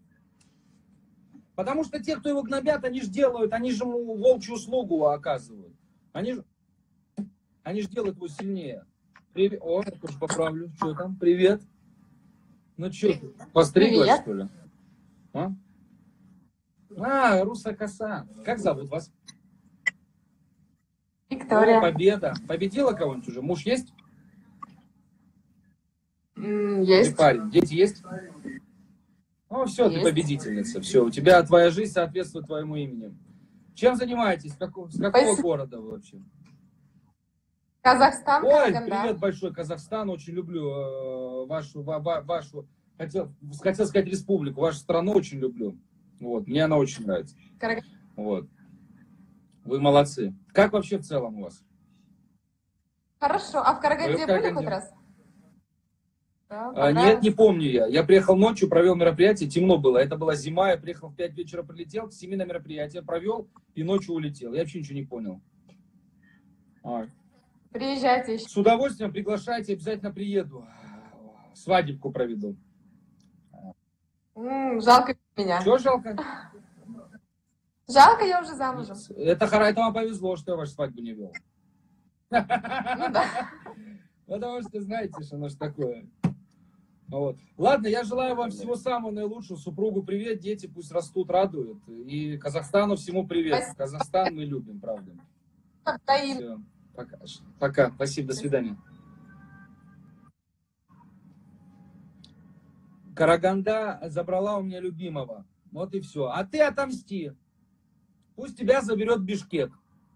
Потому что те, кто его гнобят, они же делают, они же ему волчью услугу оказывают. Они же, они же делают его сильнее. Привет. О, я тоже поправлю. Что там? Привет. Ну что, постриглась, Привет. Что ли? А, а Руса коса. Как зовут вас? Виктория. О, победа. Победила кого-нибудь уже? Муж есть? Mm, есть. Ты парень. Дети есть? Ну, все, есть. Ты победительница. Все, у тебя твоя жизнь соответствует твоему имени. Чем занимаетесь? С какого, с какого Спасибо. Города вы вообще? Казахстан. Ой, Караганда. Привет большой, Казахстан. Очень люблю э, вашу, ва, вашу хотел, хотел сказать республику. Вашу страну очень люблю. Вот, мне она очень нравится. Караганда. Вот. Вы молодцы. Как вообще в целом у вас? Хорошо. А в Караганде были хоть раз? Да, а, нет, не помню я. Я приехал ночью, провел мероприятие, темно было. Это была зима, я приехал в пять вечера, прилетел, к семи на мероприятие провел и ночью улетел. Я вообще ничего не понял. А. Приезжайте еще. С удовольствием приглашайте, обязательно приеду. Свадебку проведу. М-м, жалко меня. Чего жалко? Жалко, я уже замужем. Это, это вам повезло, что я вашу свадьбу не вел. Ну да. Потому что знаете, что оно же такое. Вот. Ладно, я желаю вам всего самого наилучшего. Супругу привет, дети пусть растут, радуют. И Казахстану всему привет. Спасибо. Казахстан мы любим, правда. Все. Пока. Пока. Спасибо, до свидания. Караганда забрала у меня любимого. Вот и все. А ты отомсти. Пусть тебя заберет Бишкек.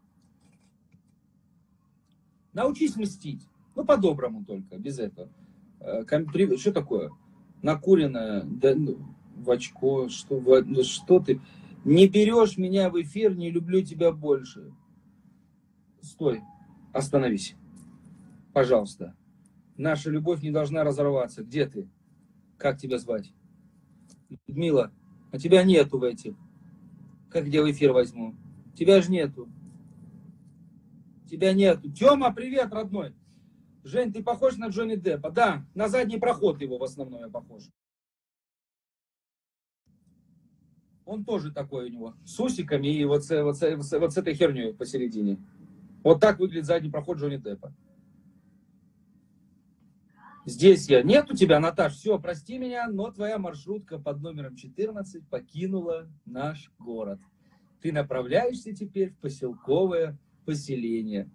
Научись мстить. Ну, по-доброму только, без этого. Что такое? Накуренное, да, в очко, что, в, что ты? Не берешь меня в эфир, не люблю тебя больше. Стой, остановись. Пожалуйста. Наша любовь не должна разорваться. Где ты? Как тебя звать? Людмила, а тебя нету в этих. Как где в эфир возьму? Тебя же нету. Тебя нету. Тёма, привет, родной. Жень, ты похож на Джонни Деппа? Да, на задний проход его в основном я похож. Он тоже такой у него. С усиками и вот с, вот с, вот с этой херней посередине. Вот так выглядит задний проход Джонни Деппа. Здесь я. Нет у тебя, Наташ. Все, прости меня, но твоя маршрутка под номером четырнадцать покинула наш город. Ты направляешься теперь в поселковое поселение.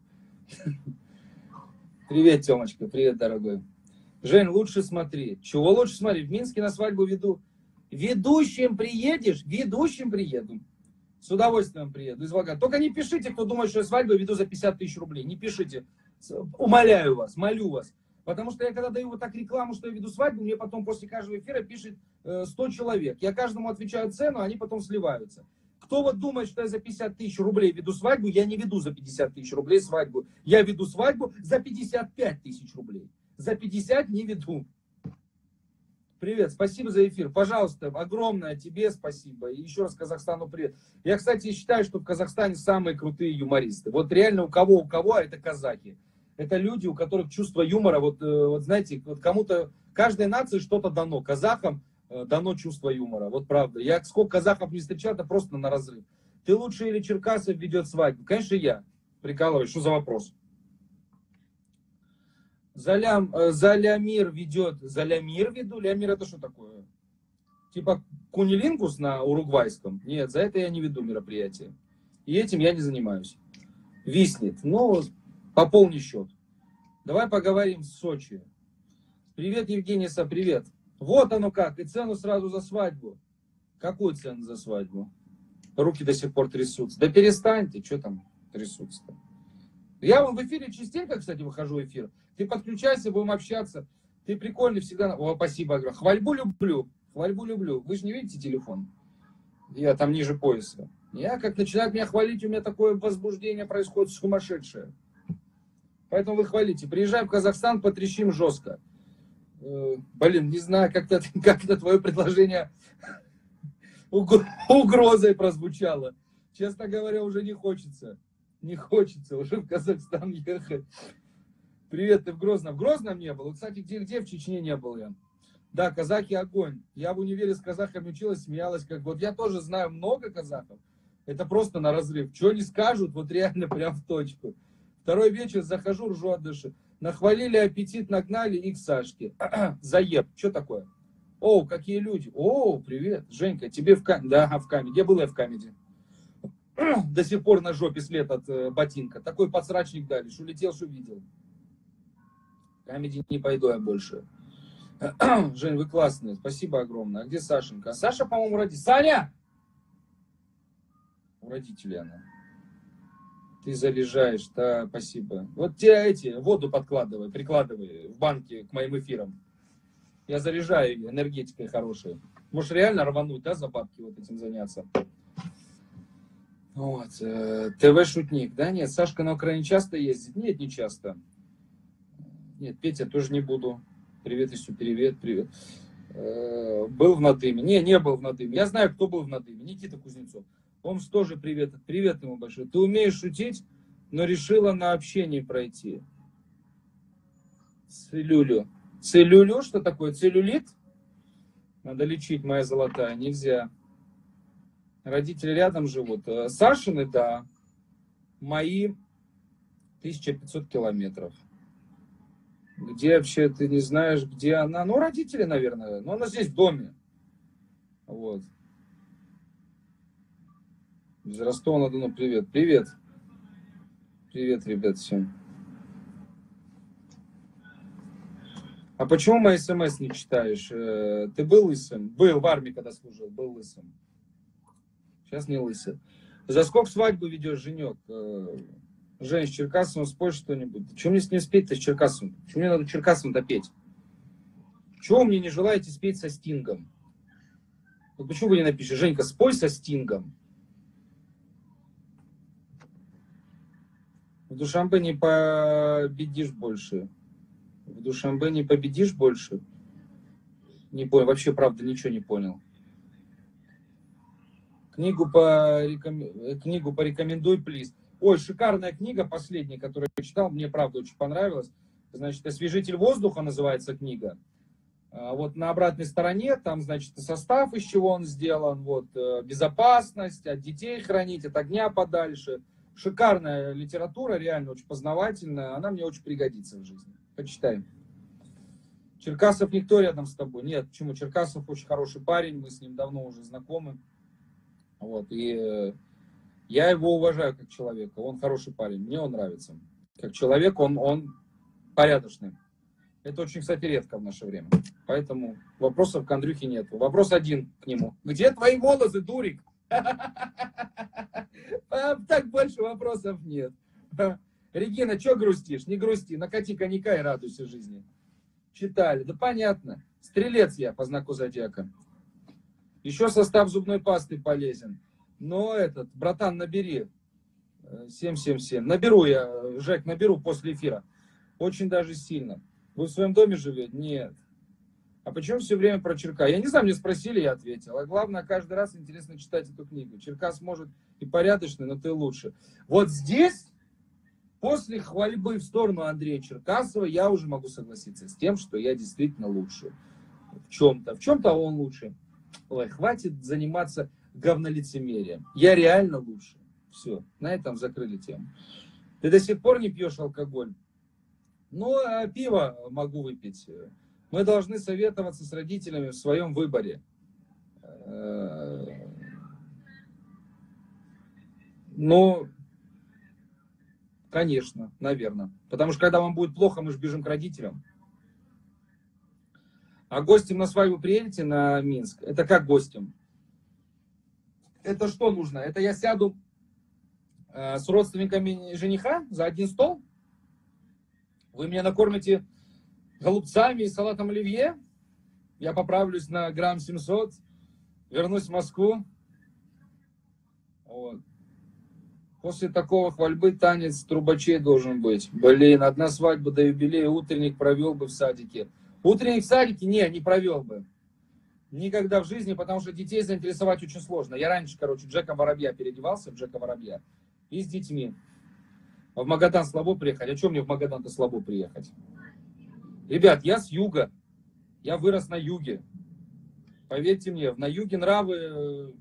Привет, Тёмочка, привет, дорогой. Жень, лучше смотри. Чего лучше смотри? В Минске на свадьбу веду. Ведущим приедешь? Ведущим приеду. С удовольствием приеду. Из Волгограда. Только не пишите, кто думает, что я свадьбу веду за пятьдесят тысяч рублей. Не пишите. Умоляю вас, молю вас. Потому что я когда даю вот так рекламу, что я веду свадьбу, мне потом после каждого эфира пишет сто человек. Я каждому отвечаю цену, они потом сливаются. Кто вот думает, что я за пятьдесят тысяч рублей веду свадьбу, я не веду за пятьдесят тысяч рублей свадьбу. Я веду свадьбу за пятьдесят пять тысяч рублей. За пятьдесят не веду. Привет, спасибо за эфир. Пожалуйста, огромное тебе спасибо. И еще раз Казахстану привет. Я, кстати, считаю, что в Казахстане самые крутые юмористы. Вот реально у кого, у кого, а это казахи. Это люди, у которых чувство юмора, вот, вот знаете, вот кому-то, каждой нации что-то дано. Казахам дано чувство юмора. Вот правда. Я сколько казахов не встречал, это просто на разрыв. Ты лучше или Черкасов ведет свадьбу? Конечно, я. Прикалываюсь. Что за вопрос? Залям, Залямир ведет. Залямир веду? Лямир это что такое? Типа кунилингус на уругвайском? Нет, за это я не веду мероприятие. И этим я не занимаюсь. Виснет. Ну, пополни счет. Давай поговорим в Сочи. Привет, Евгения, привет. Вот оно как, и цену сразу за свадьбу. Какую цену за свадьбу? Руки до сих пор трясутся. Да перестань ты, что там трясутся-то? Я вам в эфире частенько, кстати, выхожу в эфир. Ты подключайся, будем общаться. Ты прикольный всегда. О, спасибо, огромное. Хвальбу люблю. Хвальбу люблю. Вы же не видите телефон? Я там ниже пояса. Я, как начинают меня хвалить, у меня такое возбуждение происходит сумасшедшее. Поэтому вы хвалите. Приезжаем в Казахстан, потрещим жестко. Э, блин, не знаю, как-то как твое предложение угрозой прозвучало. Честно говоря, уже не хочется. Не хочется уже в Казахстан ехать. Привет, ты в Грозном? В Грозном не был? Кстати, где-где в Чечне не был я? Да, казахи огонь. Я в универе с казахами училась, смеялась. Как вот я тоже знаю много казахов. Это просто на разрыв. Что они скажут, вот реально прям в точку. Второй вечер захожу, ржу от души. Нахвалили, аппетит нагнали и к Сашке. Заеб. Что такое? О, какие люди. О, привет. Женька, тебе в камеди. Да, в камеди. Где был я в камеди? До сих пор на жопе след от э, ботинка. Такой подсрачник дали. Что улетел, что видел. В камеди не пойду я больше. Жень, вы классные. Спасибо огромное. А где Сашенька? А Саша, по-моему, родитель. Саня! У родителей она. Ты заряжаешь. Да, спасибо. Вот те эти, воду подкладывай, прикладывай в банке к моим эфирам. Я заряжаю ее энергетикой хорошей. Можешь реально рвануть, да, за бабки вот этим заняться. Вот. Э, ТВ-шутник, да? Нет, Сашка на Украине часто ездит? Нет, не часто. Нет, Петя тоже не буду. Привет, Ису, привет, привет. Э, был в Надыме? Не, не был в Надыме. Я знаю, кто был в Надыме. Никита Кузнецов. Омс тоже привет. Привет ему большой. Ты умеешь шутить, но решила на общение пройти. Целлюлю. Целлюлю? Что такое? Целлюлит? Надо лечить, моя золотая. Нельзя. Родители рядом живут. Сашины, да. Мои тысяча пятьсот километров. Где вообще, ты не знаешь, где она? Ну, родители, наверное. Но она здесь в доме. Вот. Из Ростова-на-Дону привет. Привет. Привет, ребят, всем. А почему мои смс не читаешь? Ты был лысым? Был в армии, когда служил. Был лысым. Сейчас не лысый. За сколько свадьбу ведешь, Женек? Жень, с Черкасовым спой что-нибудь. Чего мне с ним спеть-то с Черкасовым? Почему мне надо Черкасовым-то петь? Чего мне не желаете спеть со Стингом? Вот почему вы не напишете? Женька, спой со Стингом. В Душанбе не победишь больше. В Душанбе не победишь больше. Не понял. Вообще, правда, ничего не понял. Книгу, пореком... Книгу порекомендуй, плиз. Ой, шикарная книга, последняя, которую я читал. Мне, правда, очень понравилась. Значит, «Освежитель воздуха» называется книга. Вот на обратной стороне, там, значит, состав, из чего он сделан. Вот, безопасность, от детей хранить, от огня подальше. Шикарная литература, реально очень познавательная. Она мне очень пригодится в жизни. Почитай. Черкасов никто рядом с тобой? Нет, почему? Черкасов очень хороший парень, мы с ним давно уже знакомы. Вот, и я его уважаю как человека. Он хороший парень, мне он нравится. Как человек он, он порядочный. Это очень, кстати, редко в наше время. Поэтому вопросов к Андрюхе нет. Вопрос один к нему. Где твои волосы, дурик? Так больше вопросов нет. Регина, что грустишь? Не грусти, накати коньяка и радуйся жизни. Читали, да понятно. Стрелец я по знаку зодиака. Еще состав зубной пасты полезен. Но этот, братан, набери. семь семь семь. Наберу я, Жек, наберу после эфира. Очень даже сильно. Вы в своем доме живете? Нет. А почему все время про Черкас? Я не знаю, мне спросили, я ответил. А главное, каждый раз интересно читать эту книгу. Черкас может и порядочный, но ты лучше. Вот здесь, после хвальбы в сторону Андрея Черкасова, я уже могу согласиться с тем, что я действительно лучше. В чем-то. В чем-то он лучше. Ой, хватит заниматься говнолицемерием. Я реально лучше. Все, на этом закрыли тему. Ты до сих пор не пьешь алкоголь? Ну, а пиво могу выпить. Мы должны советоваться с родителями в своем выборе. Ну, конечно, наверное. Потому что когда вам будет плохо, мы же бежим к родителям. А гостем на свадьбу приедете на Минск? Это как гостем? Это что нужно? Это я сяду э, с родственниками жениха за один стол? Вы меня накормите голубцами и салатом оливье? Я поправлюсь на грамм семьсот, вернусь в Москву. Вот. После такого хвальбы танец трубачей должен быть. Блин, одна свадьба до юбилея, утренник провел бы в садике. Утренник в садике? Не, не провел бы. Никогда в жизни, потому что детей заинтересовать очень сложно. Я раньше, короче, Джека Воробья переодевался, в Джека Воробья. И с детьми. А в Магадан слабо приехать? А что мне в Магадан-то слабо приехать? Ребят, я с юга. Я вырос на юге. Поверьте мне, на юге нравы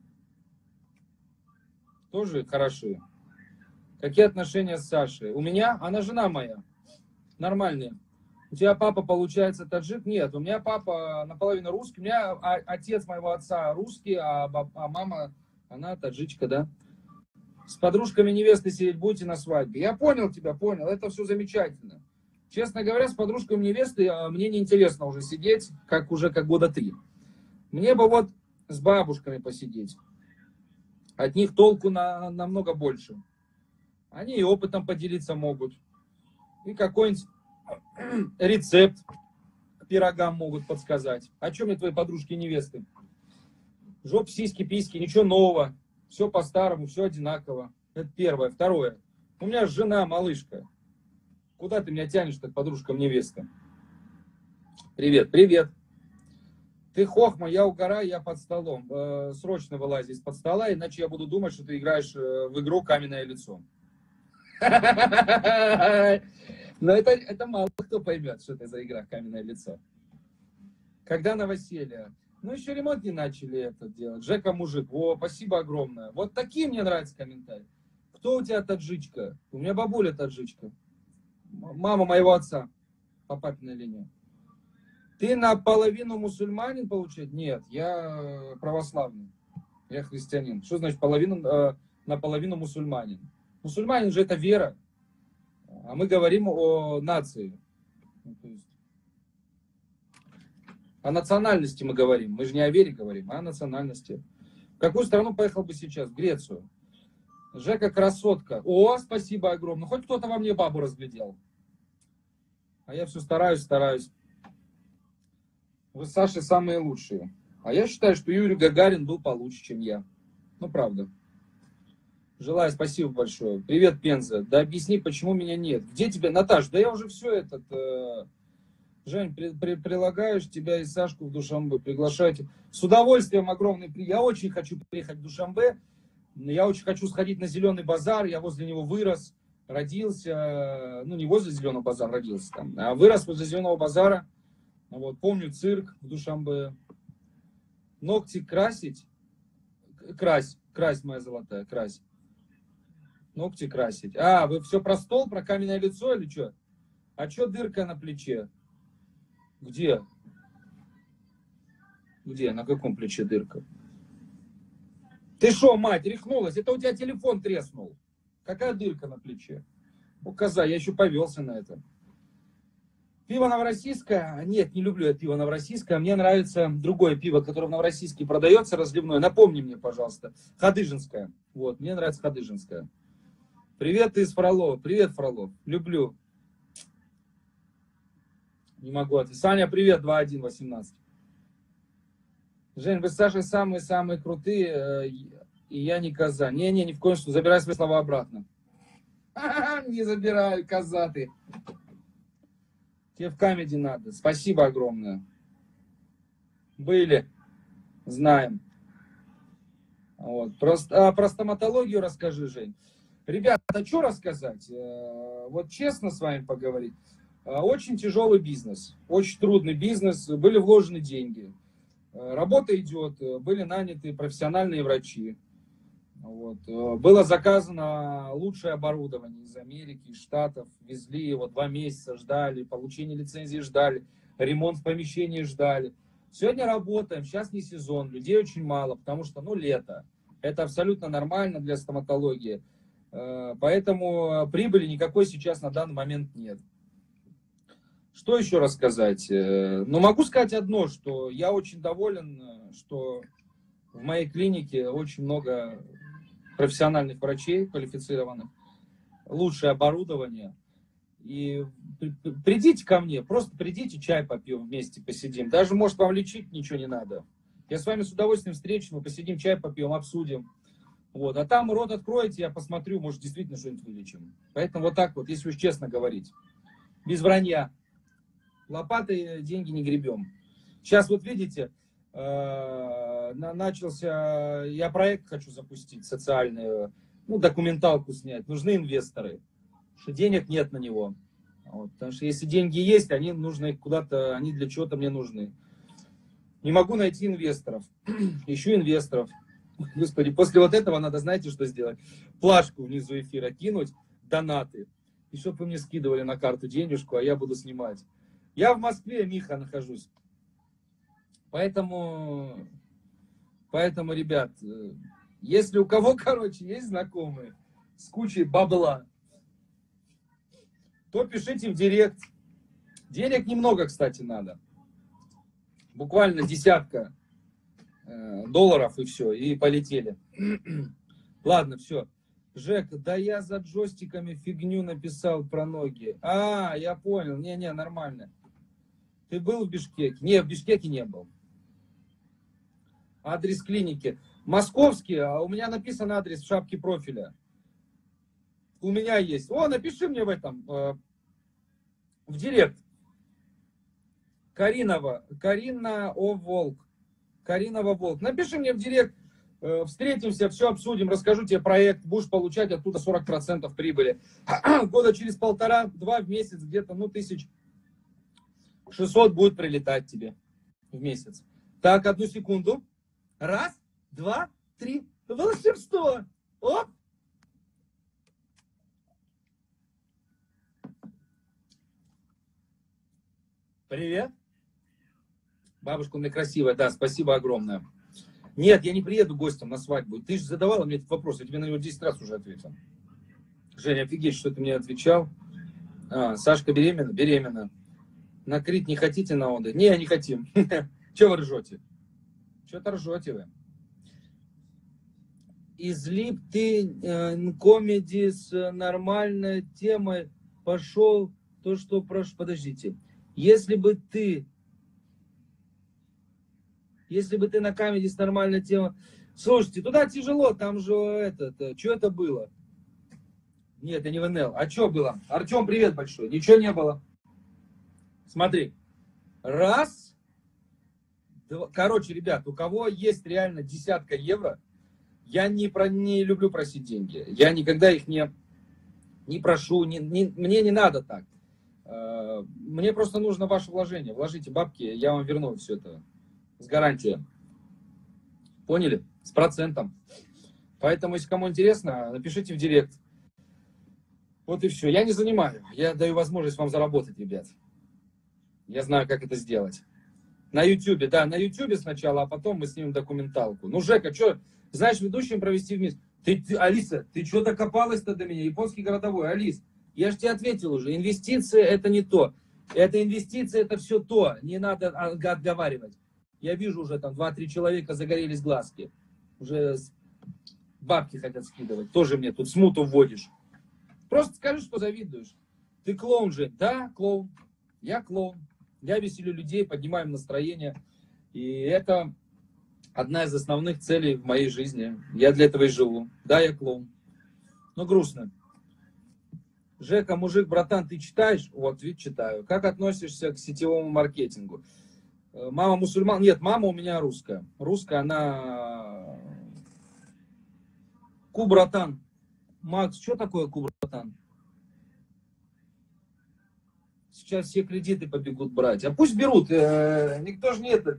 тоже хороши. Какие отношения с Сашей? У меня, она жена моя. Нормальные. У тебя папа, получается, таджик? Нет, у меня папа наполовину русский. У меня отец моего отца русский, а, а мама, она таджичка, да? С подружками невесты сидеть будете на свадьбе. Я понял тебя, понял. Это все замечательно. Честно говоря, с подружками невесты мне неинтересно уже сидеть, как уже как года три. Мне бы вот с бабушками посидеть. От них толку на, намного больше. Они и опытом поделиться могут. И какой-нибудь рецепт к пирогам могут подсказать. О чем мне твои подружки невесты? Жоп, сиськи, письки, ничего нового. Все по-старому, все одинаково. Это первое. Второе. У меня жена, малышка. Куда ты меня тянешь-то к подружкам невесты? Привет, привет. Ты хохма, я угораю, я под столом. Э, срочно вылази из-под стола, иначе я буду думать, что ты играешь в игру «Каменное лицо». Но это, это мало кто поймет, что это за игра «Каменное лицо». Когда новоселье? Ну, еще ремонт не начали это делать. Жека мужик. О, спасибо огромное. Вот такие мне нравятся комментарии. Кто у тебя таджичка? У меня бабуля таджичка. Мама моего отца по папиной линии. Ты наполовину мусульманин, получается? Нет, я православный. Я христианин. Что значит половину, э, наполовину мусульманин? Мусульманин же это вера. А мы говорим о нации. То есть, о национальности мы говорим. Мы же не о вере говорим, а о национальности. В какую страну поехал бы сейчас? В Грецию. Жека красотка. О, спасибо огромное. Хоть кто-то во мне бабу разглядел. А я все стараюсь, стараюсь. Вы с Сашей самые лучшие. А я считаю, что Юрий Гагарин был получше, чем я. Ну, правда. Желаю, спасибо большое. Привет, Пенза. Да объясни, почему меня нет. Где тебя, Наташ? Да я уже все этот... Э... Жень, при, при, прилагаешь тебя и Сашку в Душанбе. Приглашайте. С удовольствием огромный. Я очень хочу приехать в Душанбе. Я очень хочу сходить на Зеленый базар. Я возле него вырос, родился. Ну, не возле Зеленого базара родился там, а вырос возле Зеленого базара. Вот, помню цирк в Душанбе. Ногти красить. Крась. Крась, моя золотая, крась. Ногти красить. А, вы все про стол, про каменное лицо или что? А что дырка на плече? Где? Где? На каком плече дырка? Ты шо, мать, рехнулась? Это у тебя телефон треснул. Какая дырка на плече? О, коза, я еще повелся на это. Пиво новороссийское? Нет, не люблю я пиво новороссийское. Мне нравится другое пиво, которое в Новороссийске продается, разливное. Напомни мне, пожалуйста. Хадыжинское. Вот, мне нравится Хадыжинское. Привет из Фролова. Привет, Фролов. Люблю. Не могу ответить. Саня, привет, два один восемнадцать. Жень, вы с Сашей самые-самые крутые, и я не коза. Не-не, ни в коем случае. Забирай свои слова обратно. Не забираю, коза ты. Тебе в камеди надо. Спасибо огромное. Были. Знаем. Вот. Просто, а про стоматологию расскажи, Жень. Ребята, а что рассказать? Вот честно с вами поговорить. Очень тяжелый бизнес. Очень трудный бизнес. Были вложены деньги. Работа идет. Были наняты профессиональные врачи. Вот. Было заказано лучшее оборудование из Америки, из Штатов. Везли его два месяца, ждали. Получение лицензии ждали. Ремонт в помещении ждали. Сегодня работаем. Сейчас не сезон. Людей очень мало, потому что, ну, лето. Это абсолютно нормально для стоматологии. Поэтому прибыли никакой сейчас на данный момент нет. Что еще рассказать? Ну, могу сказать одно, что я очень доволен, что в моей клинике очень много профессиональных врачей, квалифицированных, лучшее оборудование. И придите ко мне, просто придите, чай попьем вместе, посидим. Даже, может, вам лечить ничего не надо. Я с вами с удовольствием встречусь, мы посидим, чай попьем, обсудим. Вот. А там рот откроете, я посмотрю, может, действительно что-нибудь вылечим. Поэтому вот так вот, если уж честно говорить. Без вранья. Лопатой деньги не гребем. Сейчас вот видите, начался, я проект хочу запустить социальный, ну, документалку снять. Нужны инвесторы. Что денег нет на него. Вот, потому что если деньги есть, они нужны куда-то, они для чего-то мне нужны. Не могу найти инвесторов. Ищу инвесторов. Господи, после вот этого надо, знаете, что сделать? Плашку внизу эфира кинуть, донаты. И чтобы вы мне скидывали на карту денежку, а я буду снимать. Я в Москве, Миха, нахожусь. Поэтому, поэтому, ребят, если у кого, короче, есть знакомые с кучей бабла, то пишите в директ. Денег немного, кстати, надо. Буквально десятка э, долларов и все, и полетели. Ладно, все. Жек, да я за джойстиками фигню написал про ноги. А, я понял. Не-не, нормально. Ты был в Бишкеке? Не, в Бишкеке не был. Адрес клиники. Московский, а у меня написан адрес в шапке профиля. У меня есть. О, напиши мне в этом, э, в директ. Каринова, Карина О. Волк. Каринова Волк. Напиши мне в директ, э, встретимся, все обсудим, расскажу тебе проект, будешь получать оттуда сорок процентов прибыли. Года через полтора-два в месяц где-то, ну, тысяч шестьсот будет прилетать тебе в месяц. Так, одну секунду. Раз, два, три. Волшебство. Оп. Привет. Бабушка у меня красивая, да, спасибо огромное. Нет, я не приеду гостем на свадьбу. Ты же задавала мне этот вопрос, я тебе на него десять раз уже ответил. Женя, офигеть, что ты мне отвечал. А, Сашка беременна? Беременна. На Крит не хотите на отдых? Не, не хотим. Чего вы ржете? Что-то ржете вы. Излип ты э, комедии с нормальной темой пошел то, что прошу. Подождите. Если бы ты, если бы ты на камеди с нормальной темой... Слушайте, туда тяжело, там же это, что это было? Нет, я не в эн эл. А что было? Артем, привет большой. Ничего не было. Смотри. Раз. Два. Короче, ребят, у кого есть реально десятка евро, я не, про, не люблю просить деньги. Я никогда их не, не прошу. Не, не, мне не надо так. Мне просто нужно ваше вложение. Вложите бабки, я вам верну все это с гарантией. Поняли? С процентом. Поэтому, если кому интересно, напишите в директ. Вот и все. Я не занимаю. Я даю возможность вам заработать, ребят. Я знаю, как это сделать. На ютубе, да, на ютубе сначала, а потом мы снимем документалку. Ну, Жека, что, знаешь, ведущим провести вместе? Ты, ты, Алиса, ты что докопалась-то до меня? Японский городовой, Алис. Я же тебе ответил уже, инвестиции это не то. Это инвестиции, это все то. Не надо отговаривать. Я вижу уже там два-три человека загорелись глазки. Уже бабки хотят скидывать. Тоже мне тут смуту вводишь. Просто скажи, что завидуешь. Ты клоун же. Да, клоун. Я клоун. Я веселю людей, поднимаю им настроение. И это одна из основных целей в моей жизни. Я для этого и живу. Да, я клоун. Но грустно. Жека, мужик, братан, ты читаешь? Вот, вид читаю. Как относишься к сетевому маркетингу? Мама мусульман? Нет, мама у меня русская. Русская, она... Ку, братан. Макс, что такое ку, братан? Сейчас все кредиты побегут брать. А пусть берут. Никто же не это...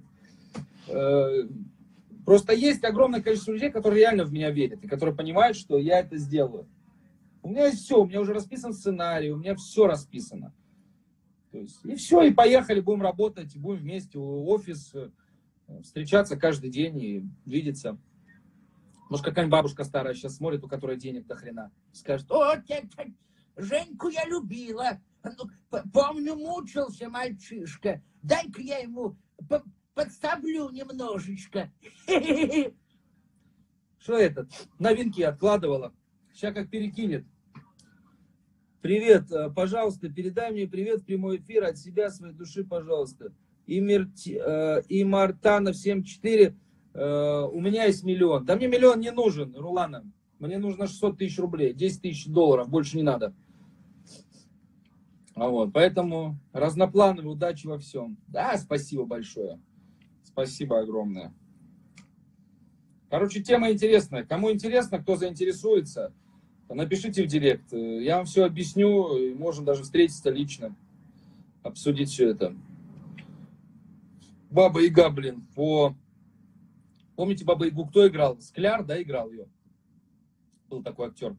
Просто есть огромное количество людей, которые реально в меня верят. И которые понимают, что я это сделаю. У меня есть все, у меня уже расписан сценарий, у меня все расписано. То есть, и все, и поехали, будем работать, будем вместе, офис, встречаться каждый день и видеться. Может, какая-нибудь бабушка старая сейчас смотрит, у которой денег до хрена. Скажет, о, Женьку я любила. Ну, помню, мучился мальчишка. Дай-ка я ему подставлю немножечко. Что это? Новинки откладывала. Сейчас как перекинет. Привет, пожалуйста, передай мне привет в прямой эфир от себя, своей души, пожалуйста. И, Мерти, э, и Мартанов семьдесят четыре, э, у меня есть миллион. Да мне миллион не нужен, Рулана. Мне нужно шестьсот тысяч рублей, десять тысяч долларов, больше не надо. А вот, поэтому разноплановый, удачи во всем. Да, спасибо большое. Спасибо огромное. Короче, тема интересная. Кому интересно, кто заинтересуется, напишите в директ. Я вам все объясню, и можем даже встретиться лично, обсудить все это. Баба Яга, блин, по... Помните Баба Ягу, кто играл? Скляр, да, играл ее. Был такой актер.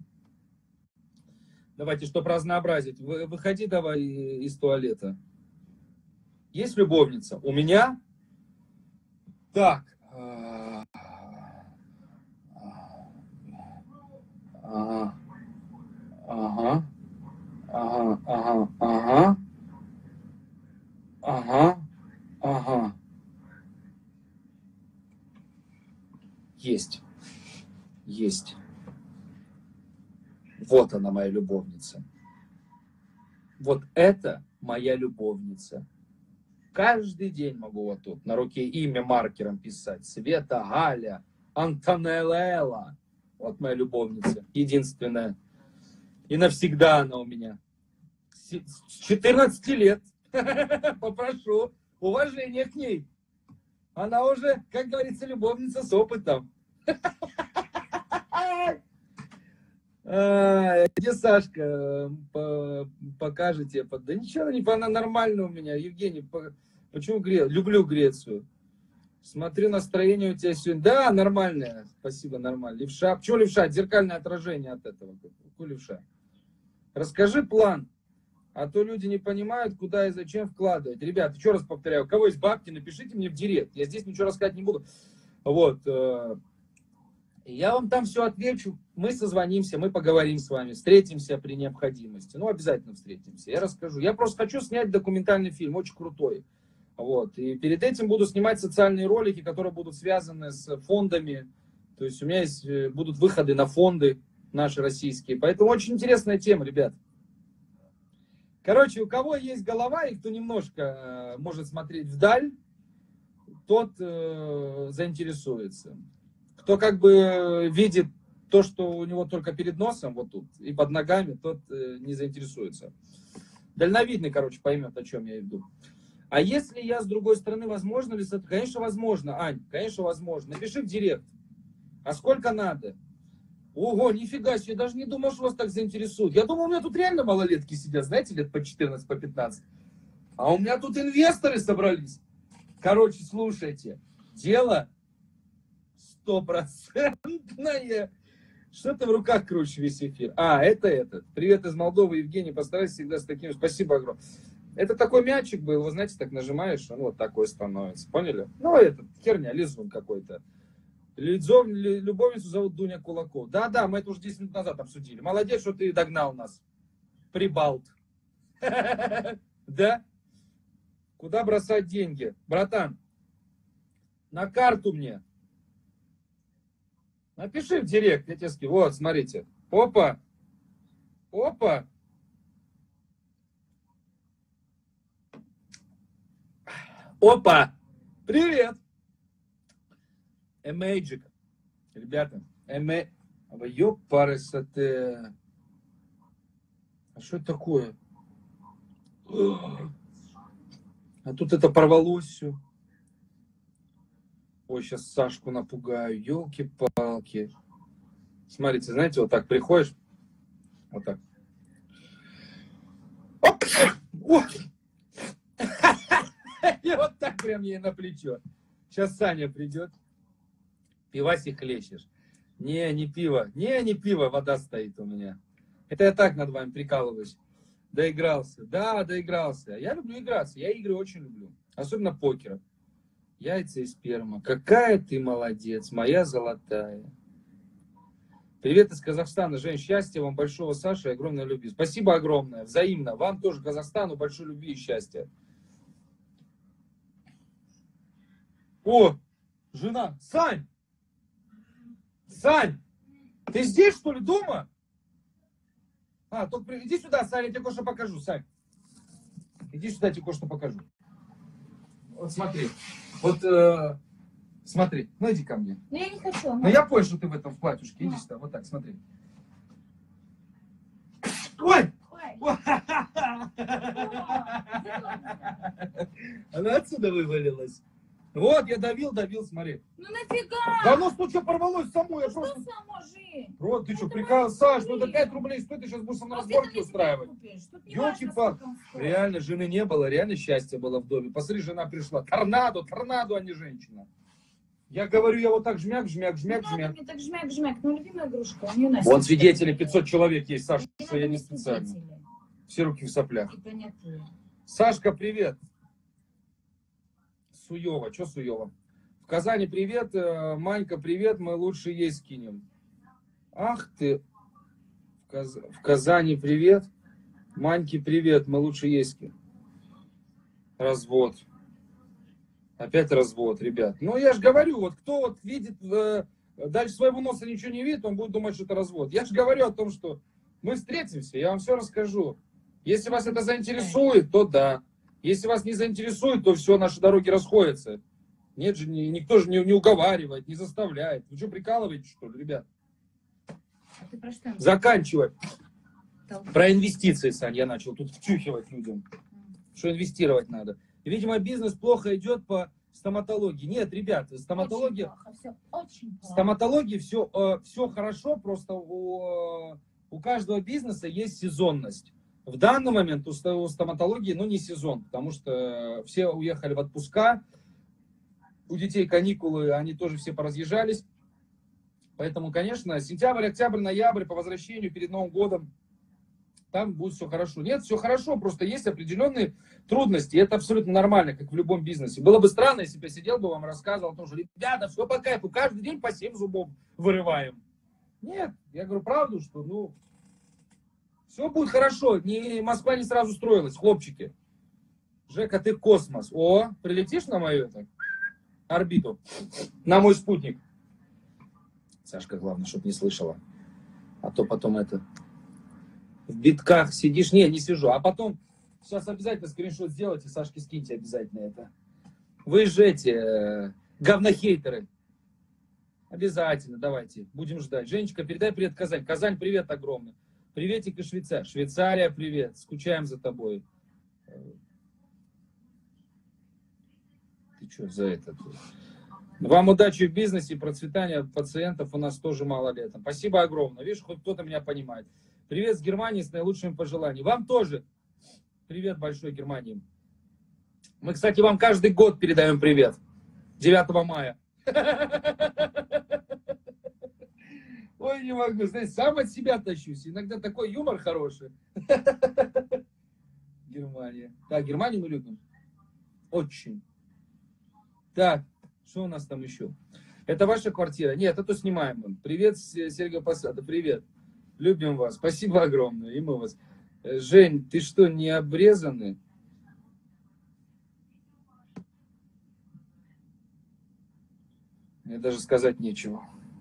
Давайте, чтобы разнообразить. Выходи давай из туалета. Есть любовница? У меня? Так. Ага. Ага. Ага. Ага. Ага. Ага. Ага. Есть. Есть. Вот она, моя любовница. Вот это моя любовница. Каждый день могу вот тут на руке имя маркером писать. Света, Галя, Антонелла. Вот моя любовница. Единственная. И навсегда она у меня. С четырнадцати лет. Попрошу уважения к ней. Она уже, как говорится, любовница с опытом. А, где Сашка? Покажете? Да ничего, не она нормально у меня. Евгений, почему Грецию? Люблю Грецию. Смотрю, настроение у тебя сегодня. Да, нормальное. Спасибо, нормально. Левша. Почему левша? Зеркальное отражение от этого. Какой левша? Расскажи план. А то люди не понимают, куда и зачем вкладывать. Ребята, еще раз повторяю, у кого есть бабки, напишите мне в директ. Я здесь ничего рассказать не буду. Вот. Я вам там все отвечу. Мы созвонимся, мы поговорим с вами. Встретимся при необходимости. Ну, обязательно встретимся. Я расскажу. Я просто хочу снять документальный фильм, очень крутой. Вот. И перед этим буду снимать социальные ролики, которые будут связаны с фондами. То есть у меня есть, будут выходы на фонды наши российские. Поэтому очень интересная тема, ребят. Короче, у кого есть голова и кто немножко э, может смотреть вдаль, тот э, заинтересуется. Кто как бы видит то, что у него только перед носом, вот тут, и под ногами, тот э, не заинтересуется. Дальновидный, короче, поймет, о чем я иду. А если я с другой стороны, возможно ли... Конечно, возможно, Ань, конечно, возможно. Напиши в директ. А сколько надо? Ого, нифига себе, я даже не думал, что вас так заинтересует. Я думал, у меня тут реально малолетки сидят, знаете, лет по четырнадцать, по пятнадцать. А у меня тут инвесторы собрались. Короче, слушайте, дело стопроцентное. Что ты в руках крутишь весь эфир? А, это этот. Привет из Молдовы, Евгений, постарайся всегда с таким. Спасибо огромное. Это такой мячик был, вы знаете, так нажимаешь, он вот такой становится. Поняли? Ну, это херня, лизун какой-то. Любовницу зовут Дуня Кулаков. Да-да, мы это уже десять минут назад обсудили. Молодец, что ты догнал нас. Прибалт. Да? Куда бросать деньги? Братан, на карту мне. Напиши в директ, я тебе скину. Вот, смотрите. Опа. Опа. Опа. Привет. Эмейджик. Ребята, эме... Ёпарасоте. А что это такое? А тут это порвалось все. Ой, сейчас Сашку напугаю. Ёлки-палки. Смотрите, знаете, вот так приходишь. Вот так. Оп! О! И вот так прям ей на плечо. Сейчас Саня придет. Пивасик хлещешь. Не, не пиво. Не, не пиво, вода стоит у меня. Это я так над вами прикалываюсь. Доигрался. Да, доигрался. Я люблю играться. Я игры очень люблю. Особенно покер. Яйца и сперма. Какая ты молодец, моя золотая. Привет из Казахстана. Жень, счастья вам большого, Саша, и огромной любви. Спасибо огромное, взаимно. Вам тоже, Казахстану, большой любви и счастья. О, жена. Сань! Сань! Ты здесь, что ли, дома? А, только при- иди сюда, Сань, я тебе кое-что покажу, Сань. Иди сюда, я тебе кое-что покажу. Вот смотри. Вот, э, смотри. Ну, иди ко мне. Ну, я не хочу. Ну, я понял, что ты в этом в платьюшке. Иди сюда, вот так, смотри. Ой! Ой. Она отсюда вывалилась. Вот, я давил, давил, смотри. Ну нафига? Да ну что, что порвалось само? Я Что просто... само, Жень? Рот, ты что, Это прикал, мои Саш, ну это рубли. пять рублей стоит, ты сейчас будешь со мной Ну, разборки ты там устраивать. себе купишь. Тут не важно, Ёлки-палки. сколько он стоит. Реально, жены не было, реально счастье было в доме. Посмотри, жена пришла. Торнадо, торнадо, а не женщина. Я говорю, я вот так жмяк, жмяк, жмяк, Не надо жмяк. мне так жмяк, жмяк. Ну, любимая игрушка. У нее Настя. Вон свидетели, пятьсот человек есть, Саша, Не что я надо не мне специально. свидетелей. Все руки в соплях. И понятые. Сашка, привет. Суева, что Суева? В Казани привет, э, Манька, привет, мы лучше есть скинем. Ах ты, в, Каз... в Казани привет, Маньке привет, мы лучше есть скинем. Развод. Опять развод, ребят. Ну, я же говорю, вот кто вот видит, э, дальше своего носа ничего не видит, он будет думать, что это развод. Я же говорю о том, что мы встретимся, я вам все расскажу. Если вас это заинтересует, то да. Если вас не заинтересует, то все, наши дороги расходятся. Нет же, ни- никто же не, не уговаривает, не заставляет. Вы что, прикалываетесь, что ли, ребят? А ты про что? Заканчивай. Толкай. Про инвестиции, Сань, я начал тут втюхивать людям, что инвестировать надо. И, видимо, бизнес плохо идет по стоматологии. Нет, ребят, стоматология... Очень плохо, все очень В плохо. стоматологии все, э, все хорошо, просто у, э, у каждого бизнеса есть сезонность. В данный момент у, ста- у стоматологии, ну, не сезон, потому что все уехали в отпуска, у детей каникулы, они тоже все поразъезжались. Поэтому, конечно, сентябрь, октябрь, ноябрь по возвращению перед Новым годом, там будет все хорошо. Нет, все хорошо, просто есть определенные трудности. И это абсолютно нормально, как в любом бизнесе. Было бы странно, если бы я сидел бы вам рассказывал о том, что, ребята, все по кайфу, каждый день по семь зубов вырываем. Нет, я говорю правду, что, ну, все будет хорошо. Не, Москва не сразу строилась, хлопчики. Жека, ты космос. О, прилетишь на мою это, орбиту? На мой спутник. Сашка, главное, чтобы не слышала. А то потом это... В битках сидишь. Не, не сижу. А потом сейчас обязательно скриншот сделайте, Сашке скиньте обязательно это. Вы же эти э, говнохейтеры. Обязательно, давайте. Будем ждать. Женечка, передай привет Казань. Казань, привет огромный. Приветик из Швейцарии. Швейцария, привет. Скучаем за тобой. Ты что за это? Вам удачи в бизнесе и процветания пациентов у нас тоже мало летом. Спасибо огромное. Видишь, хоть кто-то меня понимает. Привет с Германии с наилучшими пожеланиями. Вам тоже привет большой, Германии. Мы, кстати, вам каждый год передаем привет. девятого мая. Ой, не могу. Знаете, сам от себя тащусь. Иногда такой юмор хороший. Германия. Так, Германию мы любим. Очень. Так, что у нас там еще? Это ваша квартира? Нет, это снимаем. Привет, Сергей Посада. Привет. Любим вас. Спасибо огромное. И мы вас. Жень, ты что, не обрезанный? Мне даже сказать нечего.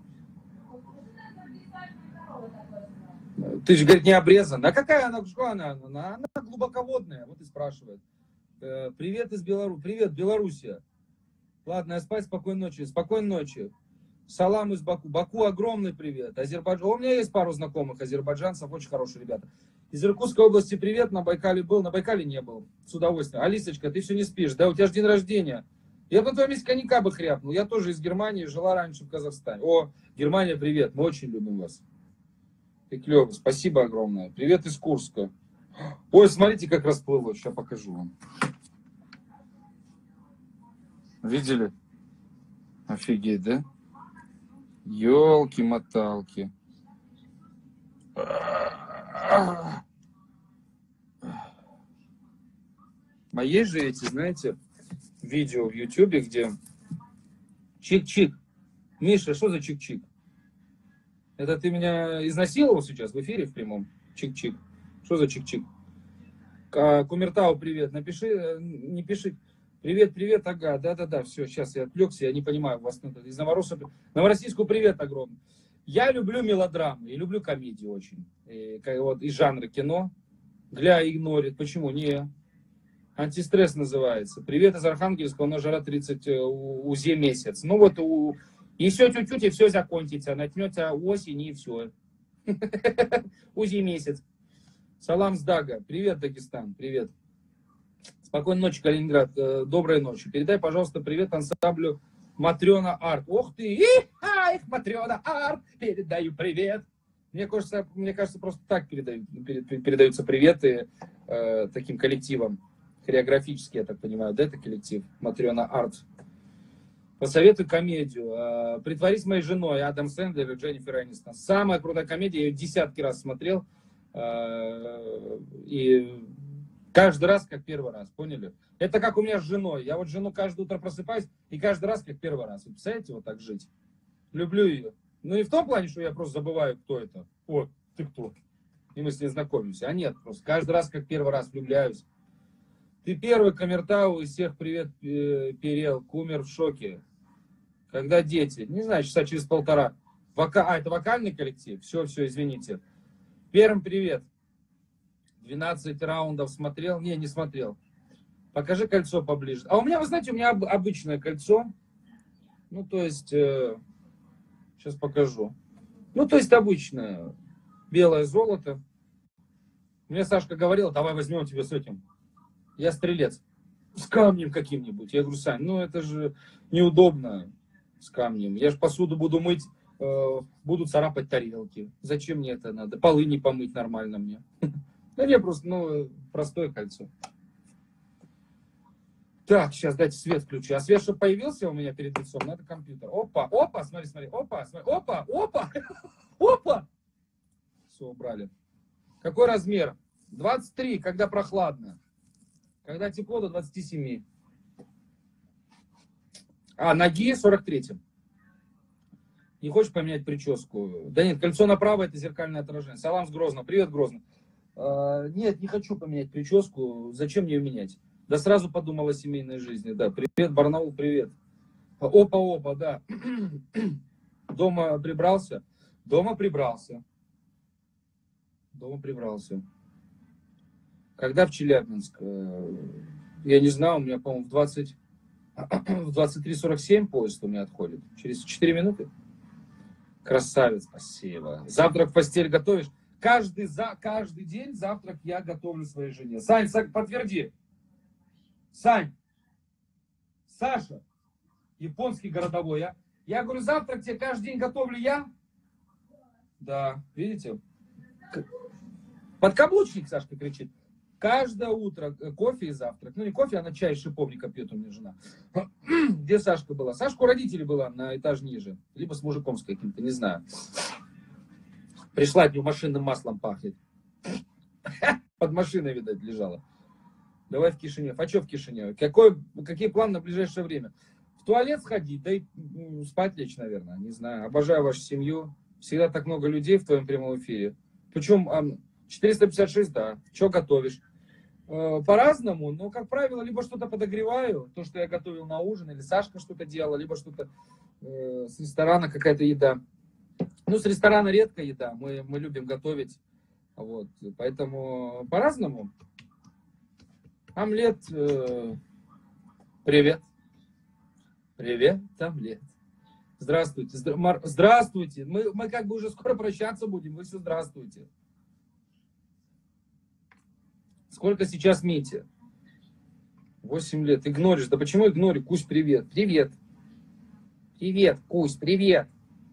Ты же, говорит, не обрезан. А какая она? Что она? Она, она глубоководная. Вот и спрашивает. Привет из Беларуси. Привет, Белоруссия. Ладно, я спать, спокойной ночи. Спокойной ночи. Салам из Баку. Баку огромный привет. Азербайджан. У меня есть пару знакомых азербайджанцев, очень хорошие ребята. Из Иркутской области привет. На Байкале был, на Байкале не был. С удовольствием. Алисочка, ты все не спишь, да? У тебя же день рождения. Я бы на твоем месте коньяка бы хряпнул. Я тоже из Германии, жила раньше в Казахстане. О, Германия, привет. Мы очень любим вас. Ты клёвый. Спасибо огромное. Привет из Курска. Ой, смотрите, как расплылось. Сейчас покажу вам. Видели? Офигеть, да? Ёлки-моталки. А есть же эти, знаете, видео в Ютубе, где чик-чик. Миша, что за чик-чик? Это ты меня изнасиловал сейчас в эфире в прямом? Чик-чик. Что за чик-чик? Кумертау, привет. Напиши, не пиши. Привет, привет, ага, да-да-да, все, сейчас я отвлекся, я не понимаю вас. Из Новороссийска. Новороссийску привет огромный. Я люблю мелодрамы и люблю комедию очень. И, вот, и жанры кино. Гля игнорит. Почему? Не. Антистресс называется. Привет из Архангельска, у нас жара тридцать, УЗИ месяц. Ну вот, у... и все чуть-чуть, и все закончится. Начнется осень, и все. УЗИ месяц. Салам с Дага. Привет, Дагестан. Привет. Спокойной ночи, Калининград. Доброй ночи. Передай, пожалуйста, привет ансамблю Матрена Арт. Ох ты! Ай, Матрена Арт! Передаю привет. Мне кажется, мне кажется, просто так передают, передаются приветы э, таким коллективам. Хореографически, я так понимаю, да, это коллектив Матрена Арт. Посоветуй комедию. Э, «Притворись моей женой» Адам Сэндлер и Дженнифер Энистон. Самая крутая комедия, я ее десятки раз смотрел. Э, и каждый раз как первый раз, поняли? Это как у меня с женой. Я вот жену каждое утро просыпаюсь, и каждый раз как первый раз. Вы представляете, вот так жить? Люблю ее. Ну не в том плане, что я просто забываю, кто это. О, ты кто? И мы с ней знакомимся. А нет, просто каждый раз как первый раз влюбляюсь. Ты первый, Камертау, из всех привет перел. Кумер в шоке. Когда дети? Не знаю, часа через полтора. Вока... А, это вокальный коллектив? Все, все, извините. Первым привет. двенадцать раундов смотрел? Не, не смотрел. Покажи кольцо поближе. А у меня, вы знаете, у меня обычное кольцо. Ну, то есть... Э... Сейчас покажу. Ну, то есть обычное. Белое золото. Мне Сашка говорила, давай возьмем тебе с этим. Я стрелец. С камнем каким-нибудь. Я говорю, Сань, ну это же неудобно с камнем. Я же посуду буду мыть, э, буду царапать тарелки. Зачем мне это надо? Полы не помыть нормально мне. Да не, просто, ну, простое кольцо. Так, сейчас дайте свет включу. А свет, чтобы появился у меня перед лицом, надо компьютер. Опа, опа, смотри, смотри, опа, смотри, опа, опа, опа. Все, убрали. Какой размер? двадцать три, когда прохладно. Когда тепло, до двадцати семи. А, ноги сорок три. Не хочешь поменять прическу? Да нет, кольцо направо, это зеркальное отражение. Салам с Грозно. Привет, Грозно. А, нет, не хочу поменять прическу. Зачем мне ее менять? Да сразу подумал о семейной жизни. Да, привет, Барнаул, привет. Опа, опа, да. Дома прибрался? Дома прибрался. Дома прибрался. Когда в Челябинск? Я не знаю, у меня, по-моему, в двадцать, в двадцать три сорок семь поезд у меня отходит. Через четыре минуты. Красавец, спасибо. Завтрак в постель готовишь? Каждый, за, каждый день завтрак я готовлю своей жене. Сань, подтверди. Сань, Саша, японский городовой, я, я говорю, завтрак тебе каждый день готовлю я? Да, видите? Подкаблучник, Сашка кричит. Каждое утро кофе и завтрак. Ну, не кофе, а на чай из шиповника пьет у меня жена. Где Сашка была? Сашка у родителей была на этаж ниже. Либо с мужиком с каким-то, не знаю. Пришла, от нее машинным маслом пахнет. Под машиной, видать, лежала. Давай в Кишинев. А что в Кишиневе? Какой, какие планы на ближайшее время? В туалет сходить, да и спать лечь, наверное. Не знаю. Обожаю вашу семью. Всегда так много людей в твоем прямом эфире. Причем четыреста пятьдесят шесть, да. Что готовишь? По-разному, но, как правило, либо что-то подогреваю, то, что я готовил на ужин, или Сашка что-то делала, либо что-то э, с ресторана, какая-то еда. Ну, с ресторана редко еда. Мы, мы любим готовить. Вот. Поэтому по-разному. Омлет. Э, привет. Привет, омлет. Здравствуйте. Здравствуйте. Мы, мы как бы уже скоро прощаться будем. Вы все здравствуйте. Сколько сейчас Мите? восемь лет. Игноришь. Да почему игнорю? Кусь, привет. Привет. Привет, Кусь, привет.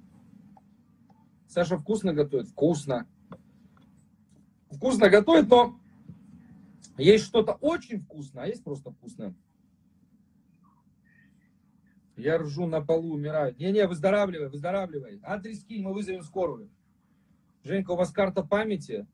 Саша вкусно готовит? Вкусно. Вкусно готовит, но есть что-то очень вкусное, а есть просто вкусное. Я ржу на полу, умираю. Не-не, выздоравливай, выздоравливай. Адрес кинь, мы вызовем скорую. Женька, у вас карта памяти?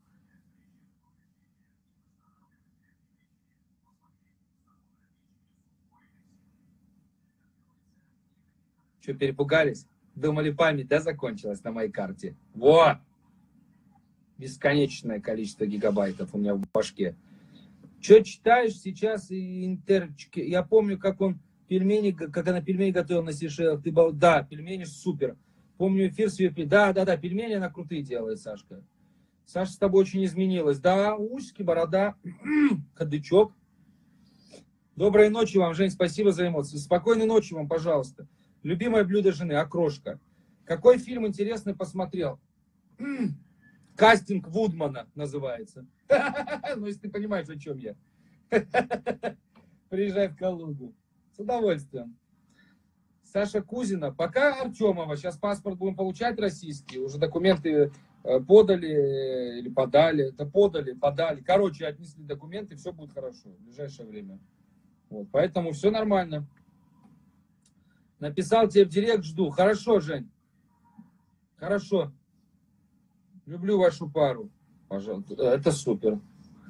Что, перепугались? Думали, память, да, закончилась на моей карте? Во! Бесконечное количество гигабайтов у меня в башке. Что читаешь сейчас? Интерчики? Я помню, как он пельмени, как она пельмени готовила на Сейшелах. Ты бал... Да, пельмени супер. Помню эфир с ее... Да, да, да, пельмени она крутые делает, Сашка. Саша с тобой очень изменилась. Да, усики, борода, кадычок. Доброй ночи вам, Жень, спасибо за эмоции. Спокойной ночи вам, пожалуйста. Любимое блюдо жены, окрошка. Какой фильм интересный посмотрел? Кастинг Вудмана называется. Ну, если ты понимаешь, о чем я. Приезжай в Калугу. С удовольствием. Саша Кузина. Пока Артемова. Сейчас паспорт будем получать российский. Уже документы подали или подали. Это подали, подали. Короче, отнесли документы, все будет хорошо в ближайшее время. Вот, поэтому все нормально. Написал тебе в директ, жду. Хорошо, Жень. Хорошо. Люблю вашу пару. Пожалуйста. Это супер.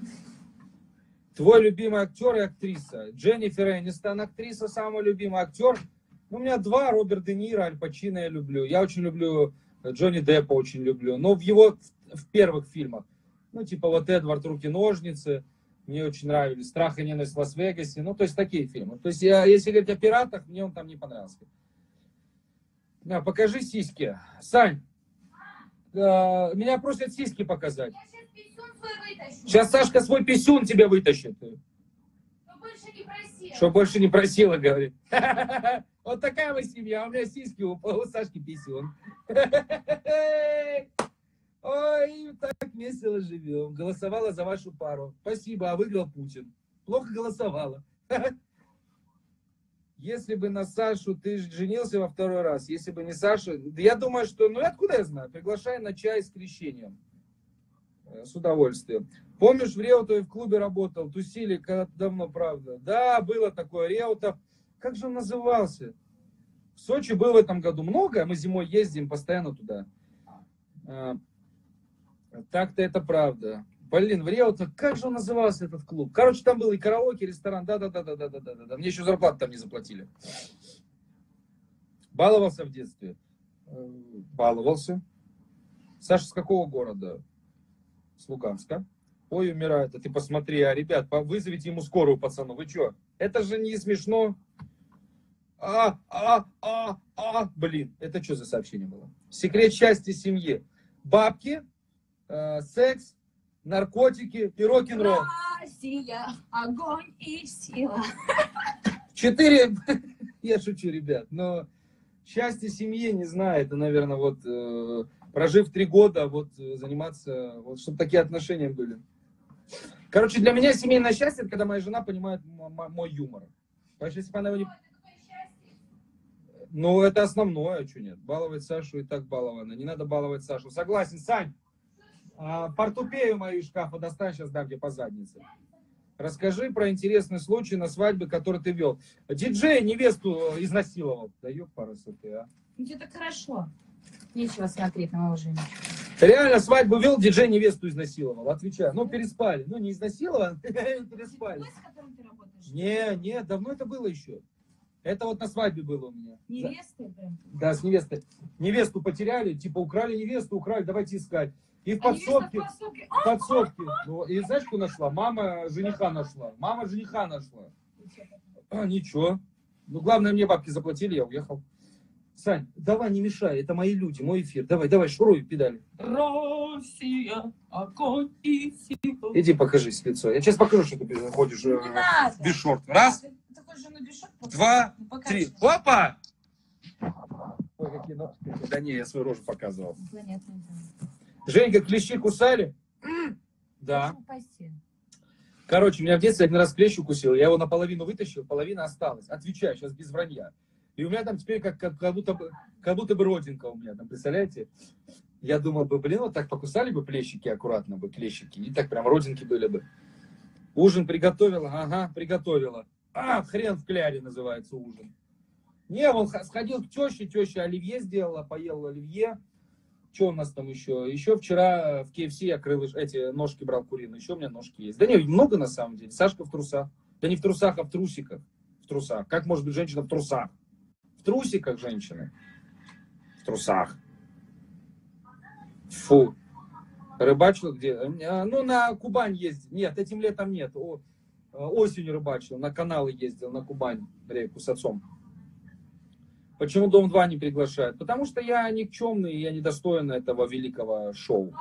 Твой любимый актер и актриса. Дженнифер Энистон, актриса, самый любимый актер. У меня два. Роберт Де Ниро, Аль Пачино я люблю. Я очень люблю Джонни Деппа, очень люблю. Но в его в первых фильмах. Ну, типа вот Эдвард, Руки-ножницы. Мне очень нравились. Страх и ненависть в Лас-Вегасе. Ну, то есть такие фильмы. То есть, я, если говорить о пиратах, мне он там не понравился. На, покажи сиськи. Сань, э, меня просят сиськи показать. Я сейчас писюн свой вытащу. Сейчас Сашка свой писюн тебе вытащит. Что больше не просила. Что больше не просила, говорит. Вот такая вы семья. У меня сиськи, у Сашки писюн. Ой, так весело живем. Голосовала за вашу пару. Спасибо, а выиграл Путин. Плохо голосовала. Если бы на Сашу ты женился во второй раз, если бы не Саша, я думаю, что, ну откуда я знаю, приглашай на чай с крещением. С удовольствием. Помнишь, в Реутове в клубе работал, тусили когда-то давно, правда? Да, было такое, Реутов. Как же он назывался? В Сочи был в этом году много, мы зимой ездим постоянно туда. Так-то это правда. Блин, в Реутове, как же он назывался этот клуб? Короче, там был и караоке, и ресторан. Да-да-да-да-да-да-да. Мне еще зарплату там не заплатили. Баловался в детстве? Баловался. Саша, с какого города? С Луганска. Ой, умирает. А ты посмотри, а, ребят, вызовите ему скорую, пацану. Вы что? Это же не смешно. А, а, а, а. Блин, это что за сообщение было? Секрет счастья семьи. Бабки, э, секс, наркотики и рок-н-ролл. Россия, огонь и сила. Четыре, я шучу, ребят, но счастье семьи, не знаю, это, наверное, вот, э, прожив три года, вот, заниматься, вот, чтобы такие отношения были. Короче, для меня семейное счастье, это когда моя жена понимает мой юмор. Потому что если бы она его не... Ну, это основное, что нет. Баловать Сашу и так баловано. Не надо баловать Сашу. Согласен, Сань. А, портупею мою из шкафа достань, сейчас дам тебе по заднице. Расскажи про интересный случай на свадьбе, который ты вел. Диджей невесту изнасиловал. Да ёпарасы ты, а. Ну, тебе так хорошо. Нечего смотреть на моего женщину. Реально свадьбу вел, диджей невесту изнасиловал. Отвечаю. Ну, переспали. Ну, не изнасиловал, переспали. С которым ты работаешь? Не, не, давно это было еще. Это вот на свадьбе было у меня. Невесты прям? Да, с невестой. Невесту потеряли, типа украли невесту, украли, давайте искать. И в А подсобке, невеста в подсобке. в подсобке. Ну, и знаешь, что нашла? Мама жениха нашла. Мама жениха нашла. А, ничего. Ну, главное, мне бабки заплатили, я уехал. Сань, давай, не мешай, это мои люди, мой эфир. Давай, давай, шуруй педали. Россия, огонь и сила. Иди покажись лицо. Я сейчас покажу, что ты ходишь э, без шорт. Раз, Ты хочешь жену без шорт? два, Ну, покажи. три. Опа! Ой, какие ножки. Да не, я свою рожу показывал. Понятно. Женька, клещи кусали? Да. Короче, меня в детстве один раз клещ укусил. Я его наполовину вытащил, половина осталась. Отвечаю, сейчас без вранья. И у меня там теперь как, как, как, будто, бы, как будто бы родинка у меня там, представляете? Я думал бы, блин, вот так покусали бы плещики аккуратно бы, клещики. И так прям родинки были бы. Ужин приготовила? Ага, приготовила. А, хрен в кляре называется ужин. Не, он сходил к теще, теща оливье сделала, поел оливье. Что у нас там еще? Еще вчера в кей эф си я крыл, эти ножки брал куриные. Еще у меня ножки есть. Да не, много на самом деле. Сашка в трусах. Да не в трусах, а в трусиках. В трусах. Как может быть женщина в трусах? В трусиках женщины. В трусах. Фу. Рыбачил где? Ну, на Кубань ездил. Нет, этим летом нет. О, осенью рыбачил. На каналы ездил, на Кубань, реку с отцом. Почему Дом два не приглашают? Потому что я никчемный, я недостоин этого великого шоу.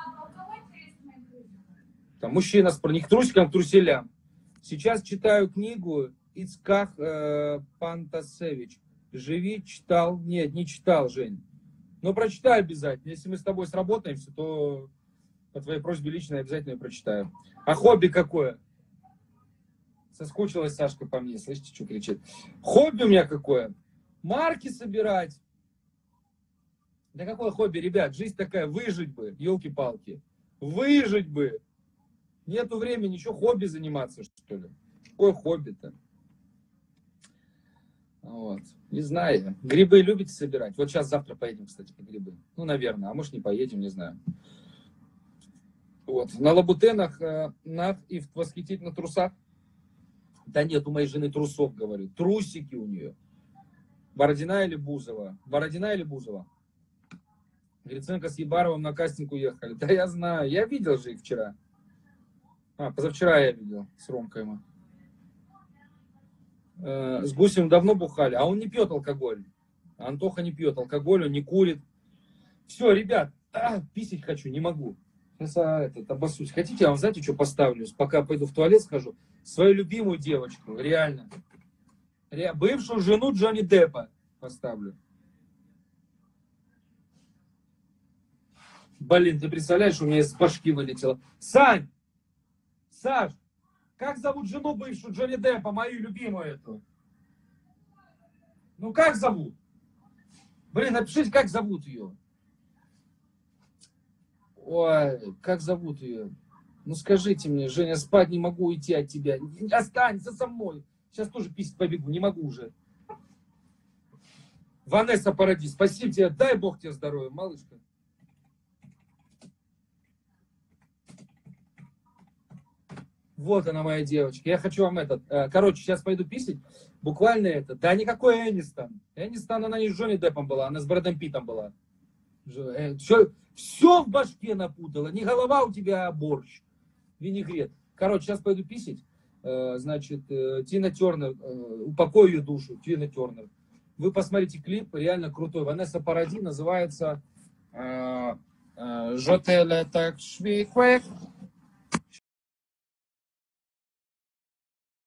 Там мужчина с них трусиком к труселям. Сейчас читаю книгу Ицках э, Пантасевич. Живи, читал. Нет, не читал, Жень. Но прочитаю обязательно. Если мы с тобой сработаемся, то по твоей просьбе лично я обязательно ее прочитаю. А хобби какое? Соскучилась Сашка по мне. Слышите, что кричит? Хобби у меня какое? Марки собирать. Да какое хобби, ребят? Жизнь такая, выжить бы, елки-палки. Выжить бы. Нету времени, ничего, хобби заниматься, что ли? Какое хобби-то? Вот. Не знаю. Грибы любите собирать? Вот сейчас, завтра поедем, кстати, по грибы. Ну, наверное. А может, не поедем, не знаю. Вот. На лабутенах, э, на, и в восхитительных трусах. Да нет, у моей жены трусов, говорю. Трусики у нее. Бородина или Бузова? Бородина или Бузова? Гриценко с Ебаровым на кастинг уехали. Да я знаю. Я видел же их вчера. А, позавчера я видел с Ромкой мы. Э, с Гусем давно бухали, а он не пьет алкоголь. Антоха не пьет алкоголь, он не курит. Все, ребят, а, писать хочу, не могу. Сейчас а, этот, обоссусь. Хотите, я вам, знаете, что поставлю? Пока пойду в туалет схожу. Свою любимую девочку, реально. Ре... Бывшую жену Джонни Деппа поставлю. Блин, ты представляешь, у меня из башки вылетело. Сань! Саш! Как зовут жену бывшую Джонни Деппа, мою любимую эту? Ну как зовут? Блин, напишите, как зовут ее. Ой, как зовут ее? Ну скажите мне, Женя, спать не могу уйти от тебя. Останься со мной. Сейчас тоже писать побегу, не могу уже. Ванесса Парадис, спасибо тебе, дай Бог тебе здоровья, малышка. Вот она, моя девочка. Я хочу вам этот... Короче, сейчас пойду писать. Буквально это. Да никакой Энистон. Энистон, она не с Джонни Деппом была, она с Брэдом Питтом была. Все, все в башке напутала. Не голова у тебя, а борщ. Винегрет. Короче, сейчас пойду писать. Значит, Тина Тернер. Упокой ее душу. Тина Тернер. Вы посмотрите клип. Реально крутой. Ванесса Паради. Называется... Жотеля так швиквек.